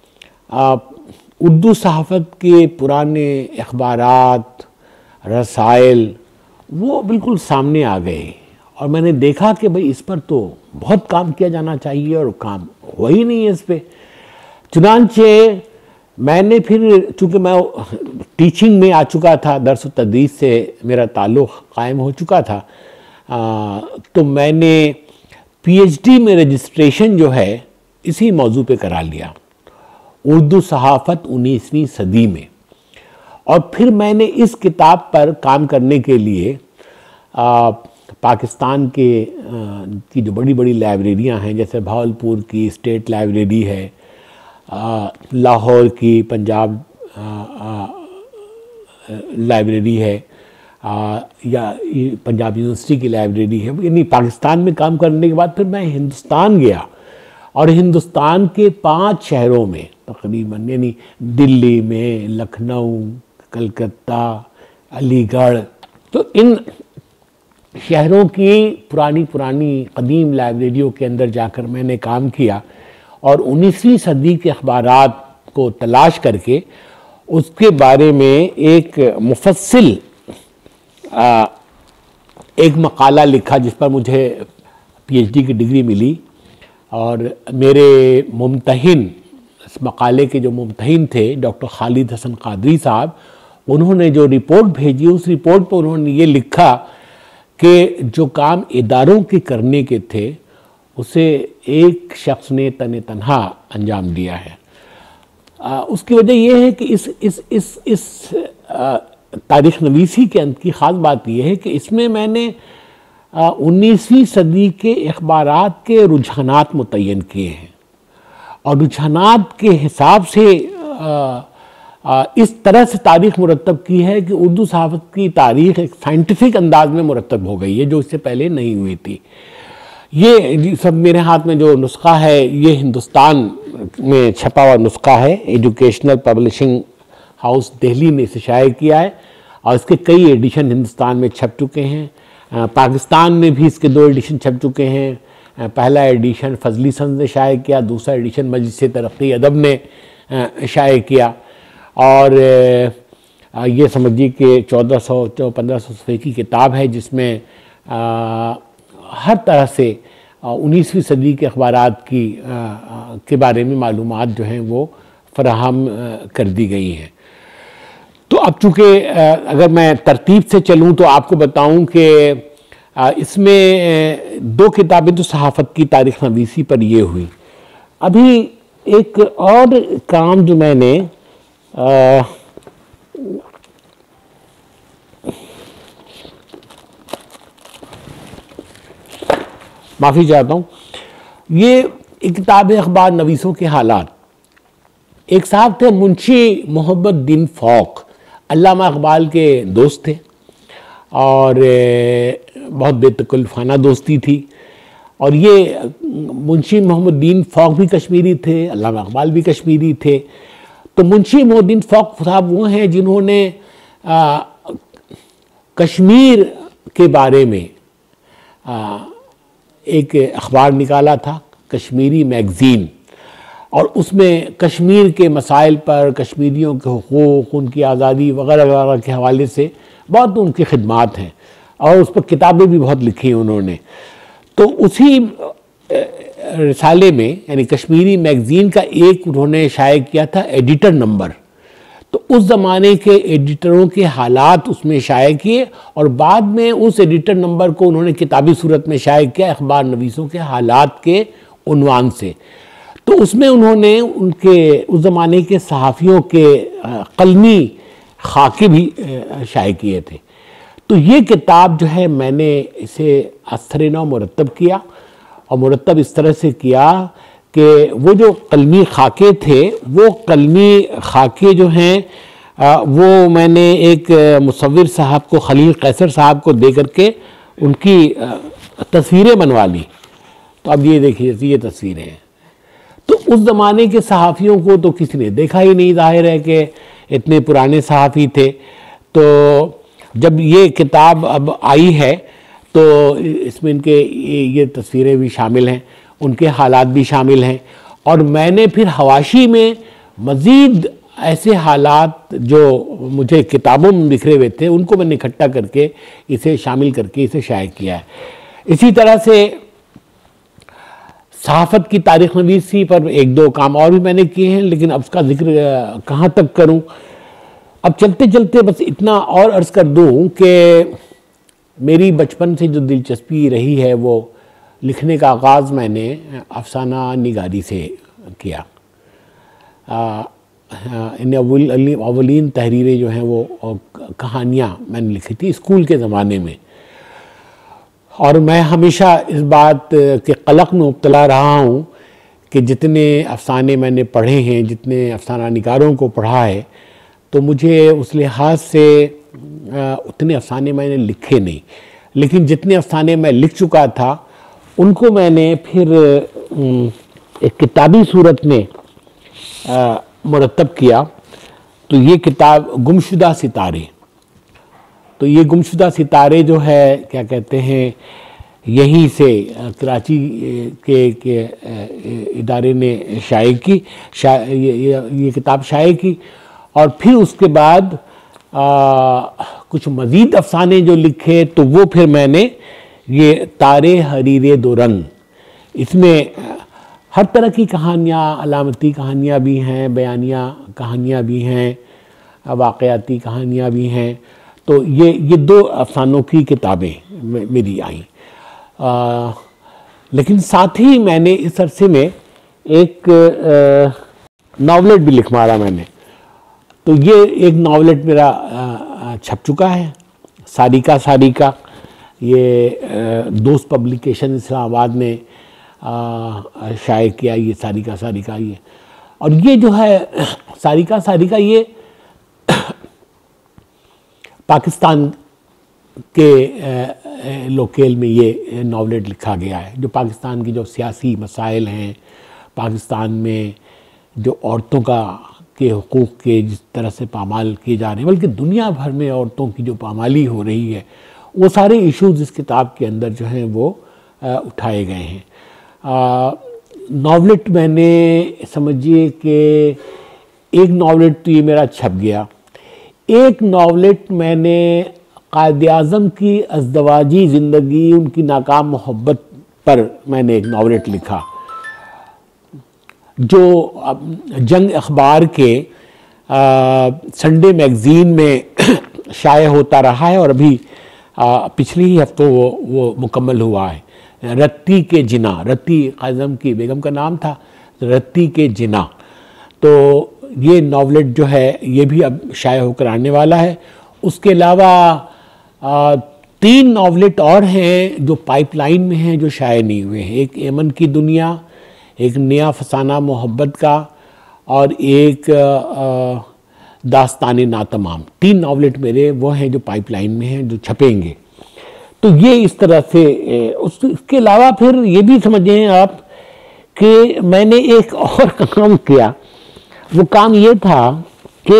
اردو صحافت کے پرانے اخبارات، رسائل وہ بالکل سامنے آ گئے، اور میں نے دیکھا کہ بھئی اس پر تو بہت کام کیا جانا چاہیے اور کام ہوا ہی نہیں ہے اس پہ. چنانچہ میں نے پھر، چونکہ میں ٹیچنگ میں آ چکا تھا، درس و تدریس سے میرا تعلق قائم ہو چکا تھا، تو میں نے پی ایچ ڈی میں رجسٹریشن جو ہے اسی موضوع پہ کرا لیا، اردو صحافت 19ویں صدی میں. اور پھر میں نے اس کتاب پر کام کرنے کے لیے پاکستان کی جو بڑی بڑی لائبریریاں ہیں، جیسے بھاولپور کی اسٹیٹ لائبریری ہے، لاہور کی پنجاب لائبریری ہے، یا پنجاب یونیورسٹی کی لائبریری ہے، یعنی پاکستان میں کام کرنے کے بعد پھر میں ہندوستان گیا، اور ہندوستان کے 5 شہروں میں تقریباً، یعنی دلی میں، لکھنؤ، کلکتہ، علی گڑھ، تو ان شہروں کی پرانی قدیم لائبریریوں کے اندر جا کر میں نے کام کیا، اور 19ویں صدی کے اخبارات کو تلاش کر کے اس کے بارے میں ایک مفصل ایک مقالہ لکھا، جس پر مجھے پی ایچ ڈی کی ڈگری ملی. اور میرے ممتحن، اس مقالے کے جو ممتحن تھے ڈاکٹر خالد حسن قادری صاحب، انہوں نے جو رپورٹ بھیجی، اس رپورٹ پر انہوں نے یہ لکھا کہ جو کام اداروں کے کرنے کے تھے اسے ایک شخص نے تنہا انجام دیا ہے. اس کی وجہ یہ ہے کہ اس تاریخ نویسی کی خاص بات یہ ہے کہ اس میں نے 19ویں صدی کے اخبارات کے رجحانات متعین کیے ہیں، اور رجحانات کے حساب سے اس طرح سے تاریخ مرتب کی ہے کہ اردو صحافت کی تاریخ ایک سائنٹیفک انداز میں مرتب ہو گئی ہے، جو اس سے پہلے نہیں ہوئی تھی. یہ سب میرے ہاتھ میں جو نسخہ ہے، یہ ہندوستان میں چھپا ہوا نسخہ ہے، ایجوکیشنل پبلشنگ ہاؤس دہلی نے اسے شائع کیا ہے اور اس کے کئی ایڈیشن ہندوستان میں چھپ چکے ہیں. پاکستان میں بھی اس کے 2 ایڈیشن چھپ چکے ہیں. پہلا ایڈیشن فضلی سنز نے شائع کیا, دوسرا ایڈیشن مجلس ترقی ادب نے شائع کیا. اور یہ سمجھیے کہ 1400-1500 صفحے کی کتاب ہے جس میں ہر طرح سے 19ویں صدی کے اخبارات کے بارے میں معلومات جو ہیں وہ فراہم کر دی گئی ہیں. تو اب چونکہ اگر میں ترتیب سے چلوں تو آپ کو بتاؤں کہ اس میں 2 کتابیں تو صحافت کی تاریخ نویسی پر یہ ہوئی. ابھی ایک اور کام جو میں نے معافی چاہتا ہوں, یہ ایک کتاب ہے اخبار نویسوں کے حالات. ایک صاحب تھے منشی محمد الدین فوق, علامہ اقبال کے دوست تھے اور بہت بے تکلفانہ دوستی تھی. اور یہ منشی محمد الدین فوق بھی کشمیری تھے, علامہ اقبال بھی کشمیری تھے. تو منشی محمد الدین فوق صاحب وہ ہیں جنہوں نے کشمیر کے بارے میں ایک اخبار نکالا تھا, کشمیری میگزین, اور اس میں کشمیر کے مسائل پر, کشمیریوں کے حقوق, ان کی آزادی وغیرہ وغیرہ کے حوالے سے بہت ان کی خدمات ہیں اور اس پر کتابیں بھی بہت لکھی ہیں انہوں نے. تو اسی رسالے میں یعنی کشمیری میگزین کا ایک انہوں نے شائع کیا تھا ایڈیٹر نمبر. تو اس زمانے کے ایڈیٹروں کے حالات اس میں شائع کیے اور بعد میں اس ایڈیٹر نمبر کو انہوں نے کتابی صورت میں شائع کیا اخبار نویسوں کے حالات کے عنوان سے. تو اس میں انہوں نے ان کے اس زمانے کے صحافیوں کے قلمی خاکے بھی شائع کیے تھے. تو یہ کتاب جو ہے میں نے اسے اثر نو مرتب کیا, اور مرتب اس طرح سے کیا کہ وہ جو قلمی خاکے تھے وہ قلمی خاکے جو ہیں وہ میں نے ایک مصور صاحب کو, خلیل قیصر صاحب کو دے کر کے ان کی تصویریں بنوا لی. تو اب یہ دیکھیے یہ تصویریں ہیں. تو اس زمانے کے صحافیوں کو تو کسی نے دیکھا ہی نہیں, ظاہر ہے کہ اتنے پرانے صحافی تھے. تو جب یہ کتاب اب آئی ہے تو اس میں ان کے یہ تصویریں بھی شامل ہیں, ان کے حالات بھی شامل ہیں, اور میں نے پھر حواشی میں مزید ایسے حالات جو مجھے کتابوں میں بکھرے ہوئے تھے ان کو میں نے اکٹھا کر کے اسے شامل کر کے اسے شائع کیا ہے. اسی طرح سے صحافت کی تاریخ نویسی پر 1-2 کام اور بھی میں نے کیے ہیں, لیکن اب اس کا ذکر کہاں تک کروں. اب چلتے چلتے بس اتنا اور عرض کر دوں کہ میری بچپن سے جو دلچسپی رہی ہے وہ لکھنے کا آغاز میں نے افسانہ نگاری سے کیا. اولین تحریریں جو ہیں وہ کہانیاں میں نے لکھی تھی اسکول کے زمانے میں, اور میں ہمیشہ اس بات کے قلق میں مبتلا رہا ہوں کہ جتنے افسانے میں نے پڑھے ہیں, جتنے افسانہ نگاروں کو پڑھا ہے, تو مجھے اس لحاظ سے اتنے افسانے میں نے لکھے نہیں. لیکن جتنے افسانے میں لکھ چکا تھا ان کو میں نے پھر ایک کتابی صورت میں مرتب کیا. تو یہ کتاب گمشدہ ستارے, تو یہ گمشدہ ستارے جو ہے کیا کہتے ہیں یہیں سے کراچی کے ادارے نے شائع کی, یہ کتاب شائع کی. اور پھر اس کے بعد کچھ مزید افسانے جو لکھے تو وہ پھر میں نے یہ تارے حریر دو رنگ, اس میں ہر طرح کی کہانیاں, علامتی کہانیاں بھی ہیں, بیانیہ کہانیاں بھی ہیں, واقعاتی کہانیاں بھی ہیں. تو یہ 2 افسانوں کی کتابیں میری آئیں. لیکن ساتھ ہی میں نے اس عرصے میں ایک ناولٹ بھی لکھ مارا میں نے. تو یہ ایک ناولٹ میرا چھپ چکا ہے, ساریکا ساریکا. یہ دوست پبلیکیشن اسلام آباد نے شائع کیا یہ ساریکا ساریکا. یہ اور یہ جو ہے ساریکا ساریکا یہ پاکستان کے لوکیل میں یہ ناولٹ لکھا گیا ہے, جو پاکستان کی جو سیاسی مسائل ہیں, پاکستان میں جو عورتوں کے حقوق کے جس طرح سے پامال کیے جا رہے ہیں، بلکہ دنیا بھر میں عورتوں کی جو پامالی ہو رہی ہے، وہ سارے ایشوز اس کتاب کے اندر جو ہیں وہ اٹھائے گئے ہیں۔ ناولٹ میں نے سمجھیے کہ ایک ناولٹ تو یہ میرا چھپ گیا، ایک ناولٹ میں نے قائد اعظم کی ازدواجی زندگی، ان کی ناکام محبت پر میں نے ایک ناولٹ لکھا، جو جنگ اخبار کے سنڈے میگزین میں شائع ہوتا رہا ہے، اور ابھی پچھلی ہی ہفتوں وہ مکمل ہوا ہے۔ رتی کے جنا، رتی قائد اعظم کی بیگم کا نام تھا، رتی کے جنا، تو یہ ناولٹ جو ہے یہ بھی اب شائع ہو کر آنے والا ہے۔ اس کے علاوہ 3 ناولٹ اور ہیں جو پائپ لائن میں ہیں، جو شائع نہیں ہوئے ہیں۔ ایک ایمن کی دنیا، ایک نیا فسانہ محبت کا، اور ایک داستان ناتمام۔ 3 ناولٹ میرے وہ ہیں جو پائپ لائن میں ہیں، جو چھپیں گے۔ تو یہ اس طرح سے اس کے علاوہ پھر یہ بھی سمجھیں آپ کہ میں نے ایک اور کام کیا۔ وہ کام یہ تھا کہ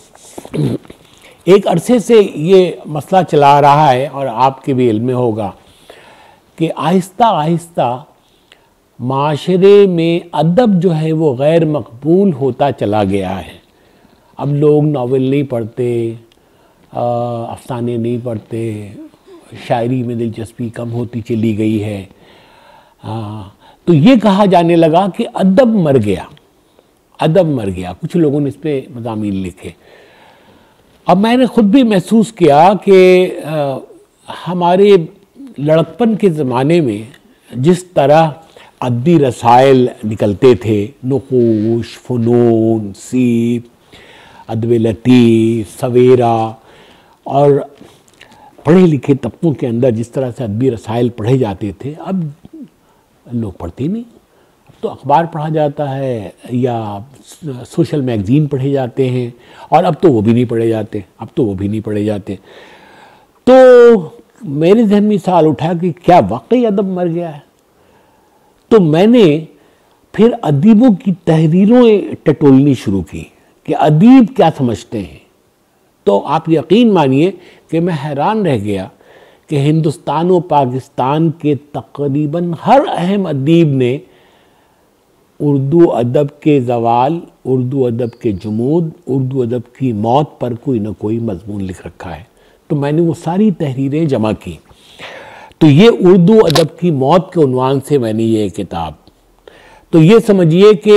ایک عرصے سے یہ مسئلہ چلا رہا ہے، اور آپ کے بھی علم میں ہوگا کہ آہستہ آہستہ معاشرے میں ادب جو ہے وہ غیر مقبول ہوتا چلا گیا ہے۔ اب لوگ ناول نہیں پڑھتے، افسانے نہیں پڑھتے، شاعری میں دلچسپی کم ہوتی چلی گئی ہے۔ تو یہ کہا جانے لگا کہ ادب مر گیا، ادب مر گیا۔ کچھ لوگوں نے اس پہ مضامین لکھے۔ اب میں نے خود بھی محسوس کیا کہ ہمارے لڑکپن کے زمانے میں جس طرح ادبی رسائل نکلتے تھے، نقوش، فنون، سیب، ادب لطیف، سویرا، اور پڑھے لکھے طبقوں کے اندر جس طرح سے ادبی رسائل پڑھے جاتے تھے، اب لوگ پڑھتے نہیں۔ اب تو اخبار پڑھا جاتا ہے یا سوشل میگزین پڑھے جاتے ہیں، اور اب تو وہ بھی نہیں پڑھے جاتے۔ تو میرے ذہن میں سوال اٹھا کہ کیا واقعی ادب مر گیا ہے؟ تو میں نے پھر ادیبوں کی تحریروں ٹٹولنی شروع کی کہ ادیب کیا سمجھتے ہیں۔ تو آپ یقین مانیے کہ میں حیران رہ گیا کہ ہندوستان و پاکستان کے تقریباً ہر اہم ادیب نے اردو ادب کے زوال، اردو ادب کے جمود، اردو ادب کی موت پر کوئی نہ کوئی مضمون لکھ رکھا ہے۔ تو میں نے وہ ساری تحریریں جمع کی۔ تو یہ اردو ادب کی موت کے عنوان سے میں نے یہ کتاب، تو یہ سمجھیے کہ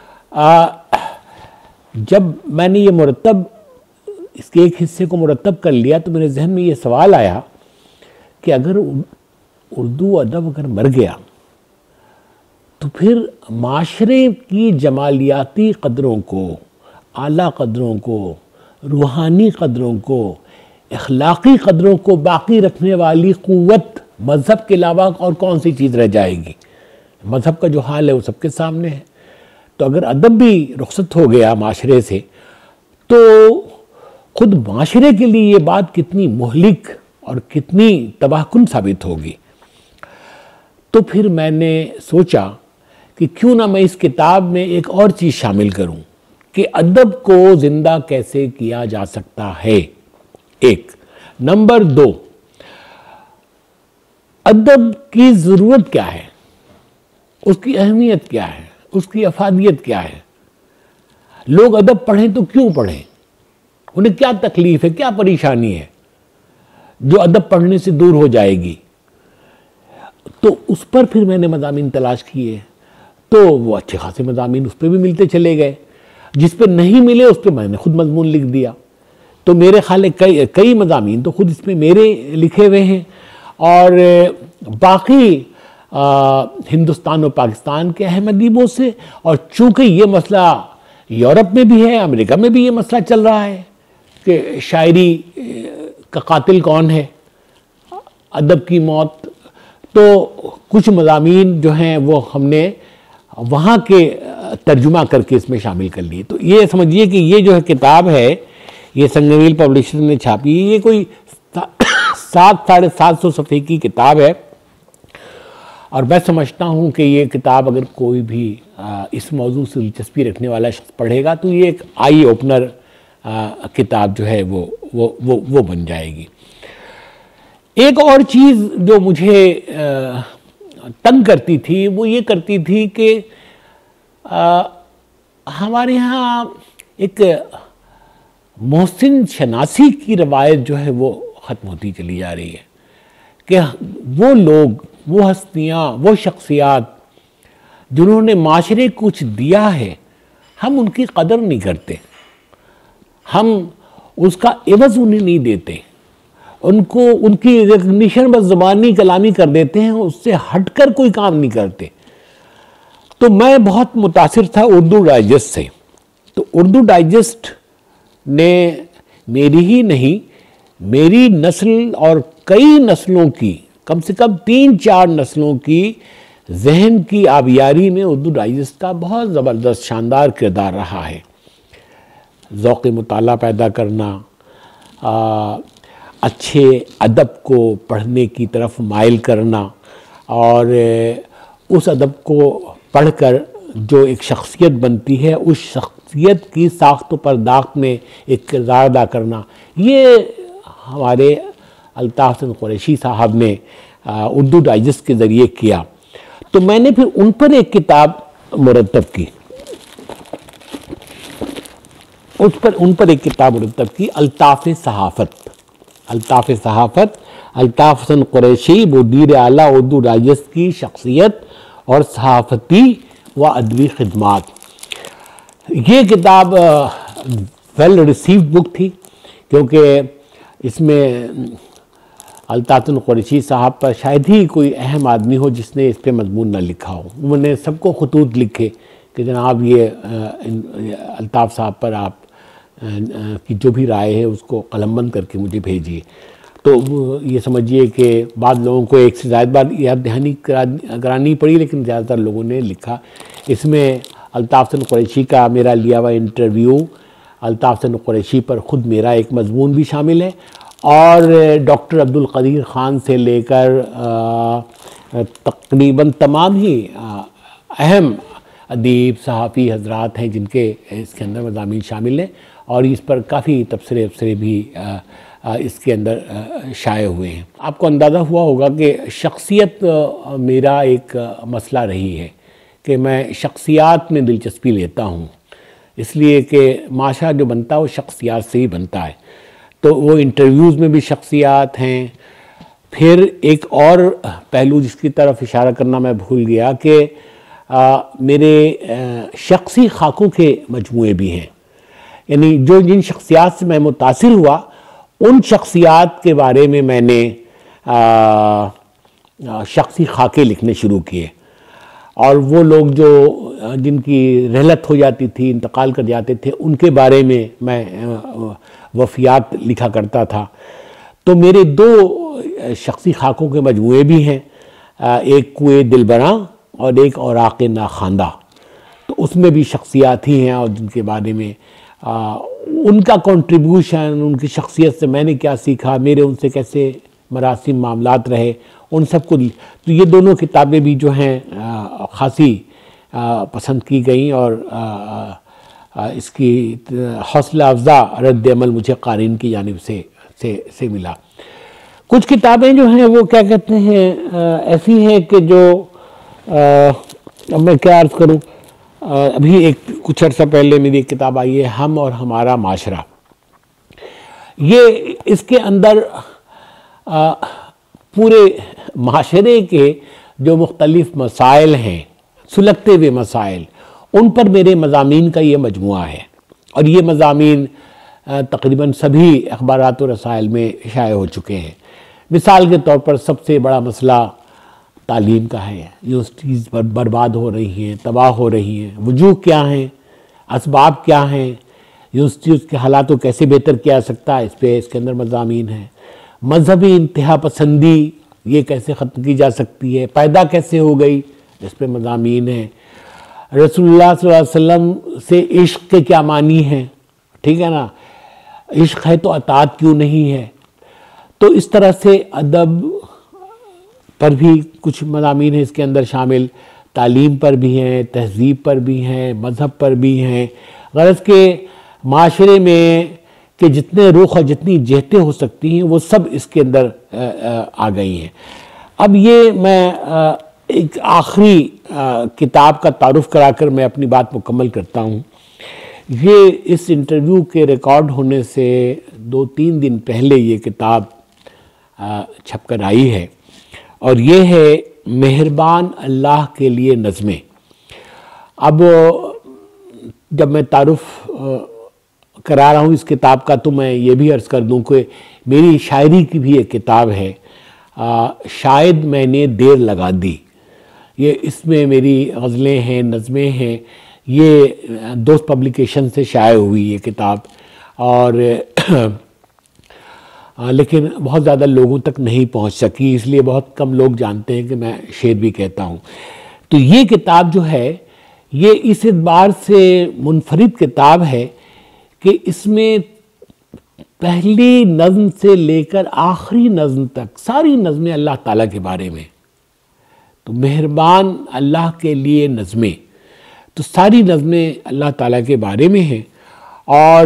جب میں نے یہ مرتب اس کے ایک حصے کو مرتب کر لیا، تو میرے ذہن میں یہ سوال آیا کہ اگر اردو ادب اگر مر گیا تو پھر معاشرے کی جمالیاتی قدروں کو، اعلیٰ قدروں کو، روحانی قدروں کو، اخلاقی قدروں کو باقی رکھنے والی قوت مذہب کے علاوہ اور کون سی چیز رہ جائے گی؟ مذہب کا جو حال ہے وہ سب کے سامنے ہے۔ تو اگر ادب بھی رخصت ہو گیا معاشرے سے، تو خود معاشرے کے لیے یہ بات کتنی مہلک اور کتنی تباہ کن ثابت ہوگی۔ تو پھر میں نے سوچا کہ کیوں نہ میں اس کتاب میں ایک اور چیز شامل کروں کہ ادب کو زندہ کیسے کیا جا سکتا ہے۔ ایک نمبر 2، ادب کی ضرورت کیا ہے، اس کی اہمیت کیا ہے، اس کی افادیت کیا ہے؟ لوگ ادب پڑھیں تو کیوں پڑھیں؟ انہیں کیا تکلیف ہے، کیا پریشانی ہے جو ادب پڑھنے سے دور ہو جائے گی؟ تو اس پر پھر میں نے مضامین تلاش کیے، تو وہ اچھے خاصے مضامین اس پہ بھی ملتے چلے گئے۔ جس پہ نہیں ملے اس پہ میں نے خود مضمون لکھ دیا۔ تو میرے خیال ہے کئی مضامین تو خود اس میں میرے لکھے ہوئے ہیں، اور باقی ہندوستان و پاکستان کے اہم ادیبوں سے۔ اور چونکہ یہ مسئلہ یورپ میں بھی ہے، امریکہ میں بھی یہ مسئلہ چل رہا ہے کہ شاعری کا قاتل کون ہے، ادب کی موت، تو کچھ مضامین جو ہیں وہ ہم نے وہاں کے ترجمہ کر کے اس میں شامل کر لیے۔ تو یہ سمجھیے کہ یہ جو ہے کتاب ہے، یہ سنگمیل پبلشر نے چھاپی، یہ کوئی 700-750 صفحے کی کتاب ہے، اور میں سمجھتا ہوں کہ یہ کتاب اگر کوئی بھی اس موضوع سے دلچسپی رکھنے والا شخص پڑھے گا تو یہ ایک آئی اوپنر کتاب جو ہے وہ بن جائے گی۔ ایک اور چیز جو مجھے تنگ کرتی تھی وہ یہ کرتی تھی کہ ہمارے ہاں ایک محسن شناسی کی روایت جو ہے وہ ختم ہوتی چلی جا رہی ہے کہ وہ لوگ، وہ ہستیاں، وہ شخصیات جنہوں نے معاشرے کچھ دیا ہے، ہم ان کی قدر نہیں کرتے، ہم اس کا عوض انہیں نہیں دیتے، ان کی ریکگنیشن بس زبانی کلامی کر دیتے ہیں، اس سے ہٹ کر کوئی کام نہیں کرتے۔ تو میں بہت متاثر تھا اردو ڈائجسٹ سے، تو اردو ڈائجسٹ نے میری ہی نہیں، میری نسل اور کئی نسلوں کی، کم سے کم 3-4 نسلوں کی ذہن کی آبیاری میں اردو ڈائجسٹ کا بہت زبردست شاندار کردار رہا ہے۔ ذوق مطالعہ پیدا کرنا، اچھے ادب کو پڑھنے کی طرف مائل کرنا، اور اس ادب کو پڑھ کر جو ایک شخصیت بنتی ہے اس شخصیت کی ساخت و پرداخت میں ایک کردار ادا کرنا، یہ ہمارے الطاف حسن قریشی صاحب نے اردو ڈائجسٹ کے ذریعے کیا۔ تو میں نے پھر ان پر ایک کتاب مرتب کی، ان پر ایک کتاب مرتب کی، الطاف صحافت۔ الطاف حسن قریشی مدیر اعلیٰ اردو ڈائجسٹ کی شخصیت اور صحافتی و ادبی خدمات۔ یہ کتاب ویل ریسیوڈ بک تھی، کیونکہ اس میں الطاف حسن قریشی صاحب پر شاید ہی کوئی اہم آدمی ہو جس نے اس پہ مضمون نہ لکھا ہو۔ انہوں نے سب کو خطوط لکھے کہ جناب یہ الطاف صاحب پر آپ کی جو بھی رائے ہے اس کو قلم بند کر کے مجھے بھیجیے۔ تو یہ سمجھیے کہ بعض لوگوں کو ایک سے زائد بار یاد دہانی کرانی پڑی، لیکن زیادہ تر لوگوں نے لکھا۔ اس میں الطاف حسن قریشی کا میرا لیا ہوا انٹرویو، الطاف حسن قریشی پر خود میرا ایک مضمون بھی شامل ہے، اور ڈاکٹر عبدالقدیر خان سے لے کر تقریباً تمام ہی اہم ادیب صحافی حضرات ہیں جن کے اس کے اندر مضامین شامل ہیں، اور اس پر کافی تبصرے بھی اس کے اندر شائع ہوئے ہیں۔ آپ کو اندازہ ہوا ہوگا کہ شخصیت میرا ایک مسئلہ رہی ہے کہ میں شخصیات میں دلچسپی لیتا ہوں، اس لیے کہ معاشرہ جو بنتا ہے وہ شخصیات سے ہی بنتا ہے۔ تو وہ انٹرویوز میں بھی شخصیات ہیں۔ پھر ایک اور پہلو جس کی طرف اشارہ کرنا میں بھول گیا کہ میرے شخصی خاکوں کے مجموعے بھی ہیں، یعنی جن شخصیات سے میں متاثر ہوا ان شخصیات کے بارے میں نے شخصی خاکے لکھنے شروع کیے، اور وہ لوگ جو جن کی رحلت ہو جاتی تھی، انتقال کر جاتے تھے، ان کے بارے میں وفیات لکھا کرتا تھا۔ تو میرے 2 شخصی خاکوں کے مجموعے بھی ہیں، ایک کوئے دلبراں اور ایک اوراق ناخواندہ۔ تو اس میں بھی شخصیات ہی ہیں، اور جن کے بارے میں ان کا کنٹریبیوشن، ان کی شخصیت سے میں نے کیا سیکھا، میرے ان سے کیسے مراسم معاملات رہے، ان سب کو تو یہ دونوں کتابیں بھی جو ہیں خاصی پسند کی گئیں، اور اس کی حوصلہ افزا رد عمل مجھے قارئین کی جانب سے ملا۔ کچھ کتابیں جو ہیں وہ کیا کہتے ہیں ایسی ہیں کہ جو اب میں کیا عرض کروں، ابھی کچھ عرصہ پہلے میری ایک کتاب آئی ہے، ہم اور ہمارا معاشرہ۔ یہ اس کے اندر پورے معاشرے کے جو مختلف مسائل ہیں، سلگتے ہوئے مسائل، ان پر میرے مضامین کا یہ مجموعہ ہے، اور یہ مضامین تقریباً سبھی اخبارات و رسائل میں شائع ہو چکے ہیں۔ مثال کے طور پر سب سے بڑا مسئلہ تعلیم کا ہے، یونیورسٹیز برباد ہو رہی ہیں، تباہ ہو رہی ہیں، وجوہ کیا ہیں، اسباب کیا ہیں، یونیورسٹیز کے حالات کو کیسے بہتر کیا جا سکتا ہے، اس کے اندر مضامین ہیں۔ مذہبی انتہا پسندی یہ کیسے ختم کی جا سکتی ہے، پیدا کیسے ہو گئی، اس پہ مضامین ہیں۔ رسول اللہ صلی اللہ علیہ وسلم سے عشق کے کیا معنی ہیں، ٹھیک ہے نا، عشق ہے تو اطاعت کیوں نہیں ہے۔ تو اس طرح سے ادب پر بھی کچھ مضامین ہیں اس کے اندر شامل۔ تعلیم پر بھی ہیں، تہذیب پر بھی ہیں، مذہب پر بھی ہیں، غرض کہ معاشرے میں کہ جتنے رخ اور جتنی جہتیں ہو سکتی ہیں وہ سب اس کے اندر آ گئی ہیں۔ اب یہ میں ایک آخری کتاب کا تعارف کرا کر میں اپنی بات مکمل کرتا ہوں۔ یہ اس انٹرویو کے ریکارڈ ہونے سے 2-3 دن پہلے یہ کتاب چھپ کر آئی ہے، اور یہ ہے مہربان اللہ کے لیے نظمیں۔ اب جب میں تعارف کرا رہا ہوں اس کتاب کا تو میں یہ بھی عرض کر دوں کہ میری شاعری کی بھی ایک کتاب ہے، شاید میں نے دیر لگا دی۔ یہ اس میں میری غزلیں ہیں، نظمیں ہیں۔ یہ دوست پبلیکیشن سے شائع ہوئی یہ کتاب، اور لیکن بہت زیادہ لوگوں تک نہیں پہنچ سکی، اس لیے بہت کم لوگ جانتے ہیں کہ میں شعر بھی کہتا ہوں۔ تو یہ کتاب جو ہے یہ اس اعتبار سے منفرد کتاب ہے کہ اس میں پہلی نظم سے لے کر آخری نظم تک ساری نظمیں اللہ تعالیٰ کے بارے میں۔ تو مہربان اللہ کے لیے نظمیں، تو ساری نظمیں اللہ تعالیٰ کے بارے میں ہیں، اور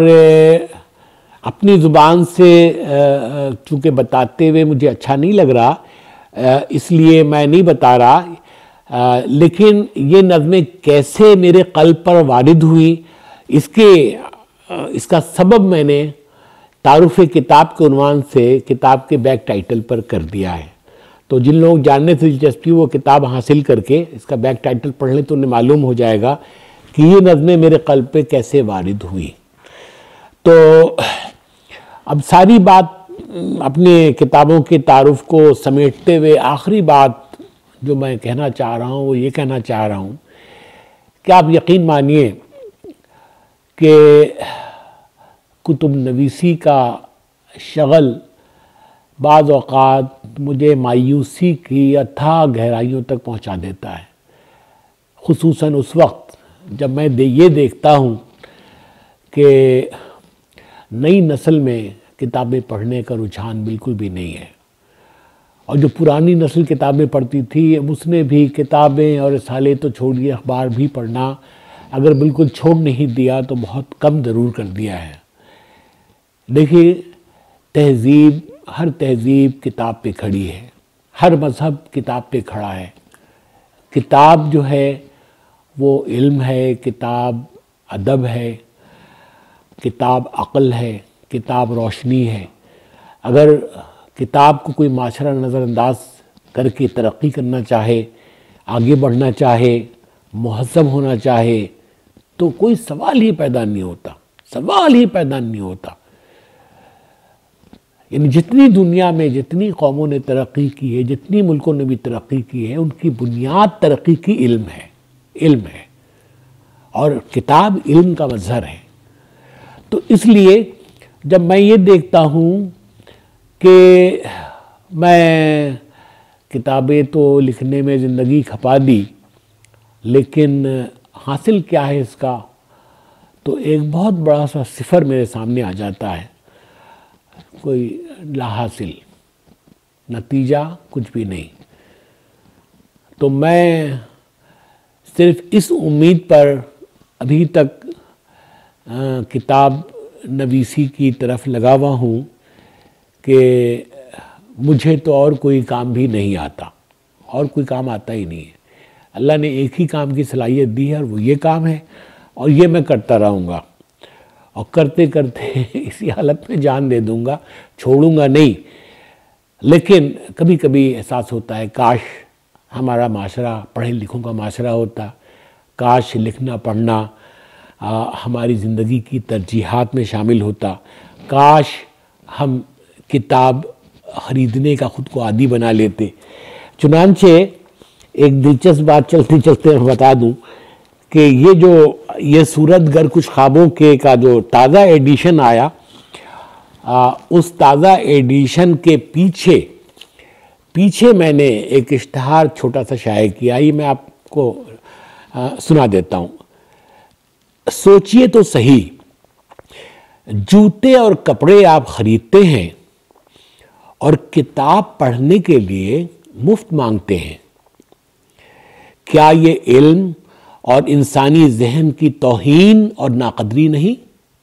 اپنی زبان سے چونکہ بتاتے ہوئے مجھے اچھا نہیں لگ رہا، اس لیے میں نہیں بتا رہا، لیکن یہ نظمیں کیسے میرے قلب پر وارد ہوئی اس کا سبب میں نے تعارف کتاب کے عنوان سے کتاب کے بیک ٹائٹل پر کر دیا ہے۔ تو جن لوگ جاننے سے دلچسپی وہ کتاب حاصل کر کے اس کا بیک ٹائٹل پڑھ لیں تو انہیں معلوم ہو جائے گا کہ یہ نظمیں میرے قلب پہ کیسے وارد ہوئی۔ تو اب ساری بات اپنے کتابوں کے تعارف کو سمیٹتے ہوئے آخری بات جو میں کہنا چاہ رہا ہوں وہ یہ کہنا چاہ رہا ہوں کہ آپ یقین مانیے کہ کتب نویسی کا شغل بعض اوقات مجھے مایوسی کی اتھاہ گہرائیوں تک پہنچا دیتا ہے، خصوصاً اس وقت جب میں یہ دیکھتا ہوں کہ نئی نسل میں کتابیں پڑھنے کا رجحان بالکل بھی نہیں ہے، اور جو پرانی نسل کتابیں پڑھتی تھی اس نے بھی کتابیں اور رسالے تو چھوڑیے، اخبار بھی پڑھنا اگر بالکل چھوڑ نہیں دیا تو بہت کم ضرور کر دیا ہے۔ دیکھیے تہذیب، ہر تہذیب کتاب پہ کھڑی ہے، ہر مذہب کتاب پہ کھڑا ہے۔ کتاب جو ہے وہ علم ہے، کتاب ادب ہے، کتاب عقل ہے، کتاب روشنی ہے۔ اگر کتاب کو کوئی معاشرہ نظر انداز کر کے ترقی کرنا چاہے، آگے بڑھنا چاہے، مہذب ہونا چاہے تو کوئی سوال ہی پیدا نہیں ہوتا۔ یعنی جتنی دنیا میں جتنی قوموں نے ترقی کی ہے، جتنی ملکوں نے بھی ترقی کی ہے، ان کی بنیاد ترقی کی علم ہے، اور کتاب علم کا مظہر ہے۔ تو اس لیے جب میں یہ دیکھتا ہوں کہ میں کتابیں تو لکھنے میں زندگی کھپا دی، لیکن حاصل کیا ہے اس کا، تو ایک بہت بڑا سا صفر میرے سامنے آ جاتا ہے، کوئی لا حاصل، نتیجہ کچھ بھی نہیں۔ تو میں صرف اس امید پر ابھی تک کتاب نویسی کی طرف لگا ہوا ہوں کہ مجھے تو اور کوئی کام بھی نہیں آتا، اور کوئی کام آتا ہی نہیں ہے۔ اللہ نے ایک ہی کام کی صلاحیت دی ہے اور وہ یہ کام ہے، اور یہ میں کرتا رہوں گا، اور کرتے کرتے اسی حالت میں جان دے دوں گا، چھوڑوں گا نہیں۔ لیکن کبھی کبھی احساس ہوتا ہے کاش ہمارا معاشرہ پڑھے لکھوں کا معاشرہ ہوتا، کاش لکھنا پڑھنا ہماری زندگی کی ترجیحات میں شامل ہوتا، کاش ہم کتاب خریدنے کا خود کو عادی بنا لیتے۔ چنانچہ ایک دلچسپ بات چلتے چلتے میں بتا دوں کہ یہ صورت گر کچھ خوابوں کے کا جو تازہ ایڈیشن آیا، اس تازہ ایڈیشن کے پیچھے میں نے ایک اشتہار چھوٹا سا شائع کیا، یہ میں آپ کو سنا دیتا ہوں۔ سوچئے تو صحیح، جوتے اور کپڑے آپ خریدتے ہیں اور کتاب پڑھنے کے لیے مفت مانگتے ہیں۔ کیا یہ علم اور انسانی ذہن کی توہین اور ناقدری نہیں؟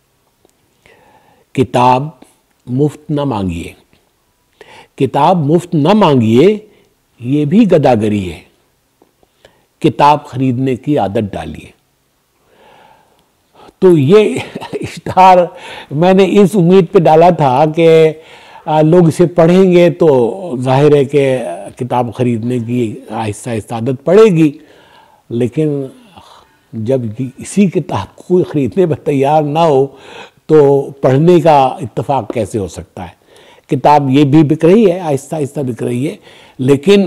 کتاب مفت نہ مانگیے، کتاب مفت نہ مانگیے، یہ بھی گداگری ہے۔ کتاب خریدنے کی عادت ڈالیے۔ تو یہ اشتہار میں نے اس امید پہ ڈالا تھا کہ لوگ اسے پڑھیں گے تو ظاہر ہے کہ کتاب خریدنے کی آہستہ آہستہ عادت پڑے گی، لیکن جب اسی کتاب کو خریدنے پر تیار نہ ہو تو پڑھنے کا اتفاق کیسے ہو سکتا ہے؟ کتاب یہ بھی بک رہی ہے، آہستہ آہستہ بک رہی ہے، لیکن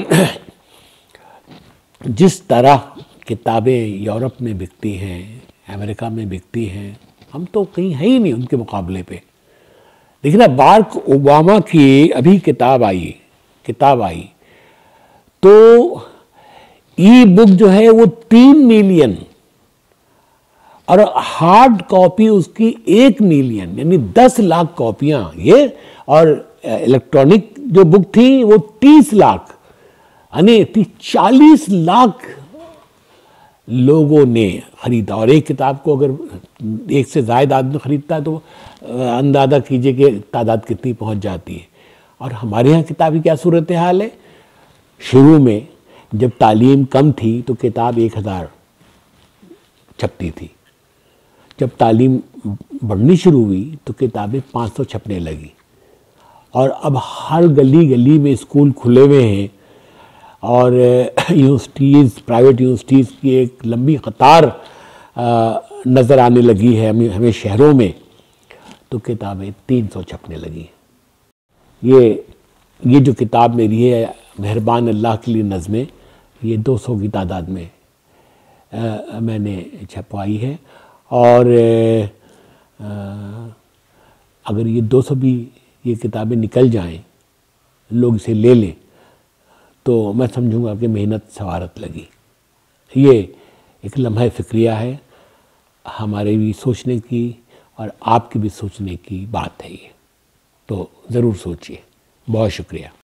جس طرح کتابیں یورپ میں بکتی ہیں، امریکہ میں بکتی ہیں، ہم تو کہیں ہیں ہی نہیں ان کے مقابلے پہ۔ لیکن اب بارک اوباما کی ابھی کتاب آئی تو ای بک جو ہے وہ 3 ملین اور ہارڈ کاپی اس کی 1 ملین، یعنی 10 لاکھ کاپیاں یہ، اور الیکٹرانک جو بک تھی وہ 30 لاکھ، یعنی 40 لاکھ لوگوں نے خریدا۔ اور ایک کتاب کو اگر ایک سے زائد آدمی خریدتا ہے تو اندازہ کیجئے کہ تعداد کتنی پہنچ جاتی ہے۔ اور ہمارے یہاں کتابی کیا صورتحال ہے؟ شروع میں جب تعلیم کم تھی تو کتاب 1000 چھپتی تھی، جب تعلیم بڑھنی شروع ہوئی تو کتابیں 500 چھپنے لگی، اور اب ہر گلی گلی میں اسکول کھلے ہوئے ہیں، اور یونیورسٹیز، پرائیویٹ یونیورسٹیز کی ایک لمبی قطار نظر آنے لگی ہے ہمیں شہروں میں، تو کتابیں 300 چھپنے لگی۔ یہ جو کتاب میری ہے مہربان اللہ کے لیے نظمیں، یہ 200 کی تعداد میں میں نے چھپوائی ہے، اور اگر یہ 200 بھی یہ کتابیں نکل جائیں، لوگ اسے لے لیں، تو میں سمجھوں گا کہ محنت سوارت لگی۔ یہ ایک لمحہ فکریہ ہے، ہمارے بھی سوچنے کی اور آپ کی بھی سوچنے کی بات ہے یہ، تو ضرور سوچئے۔ بہت شکریہ۔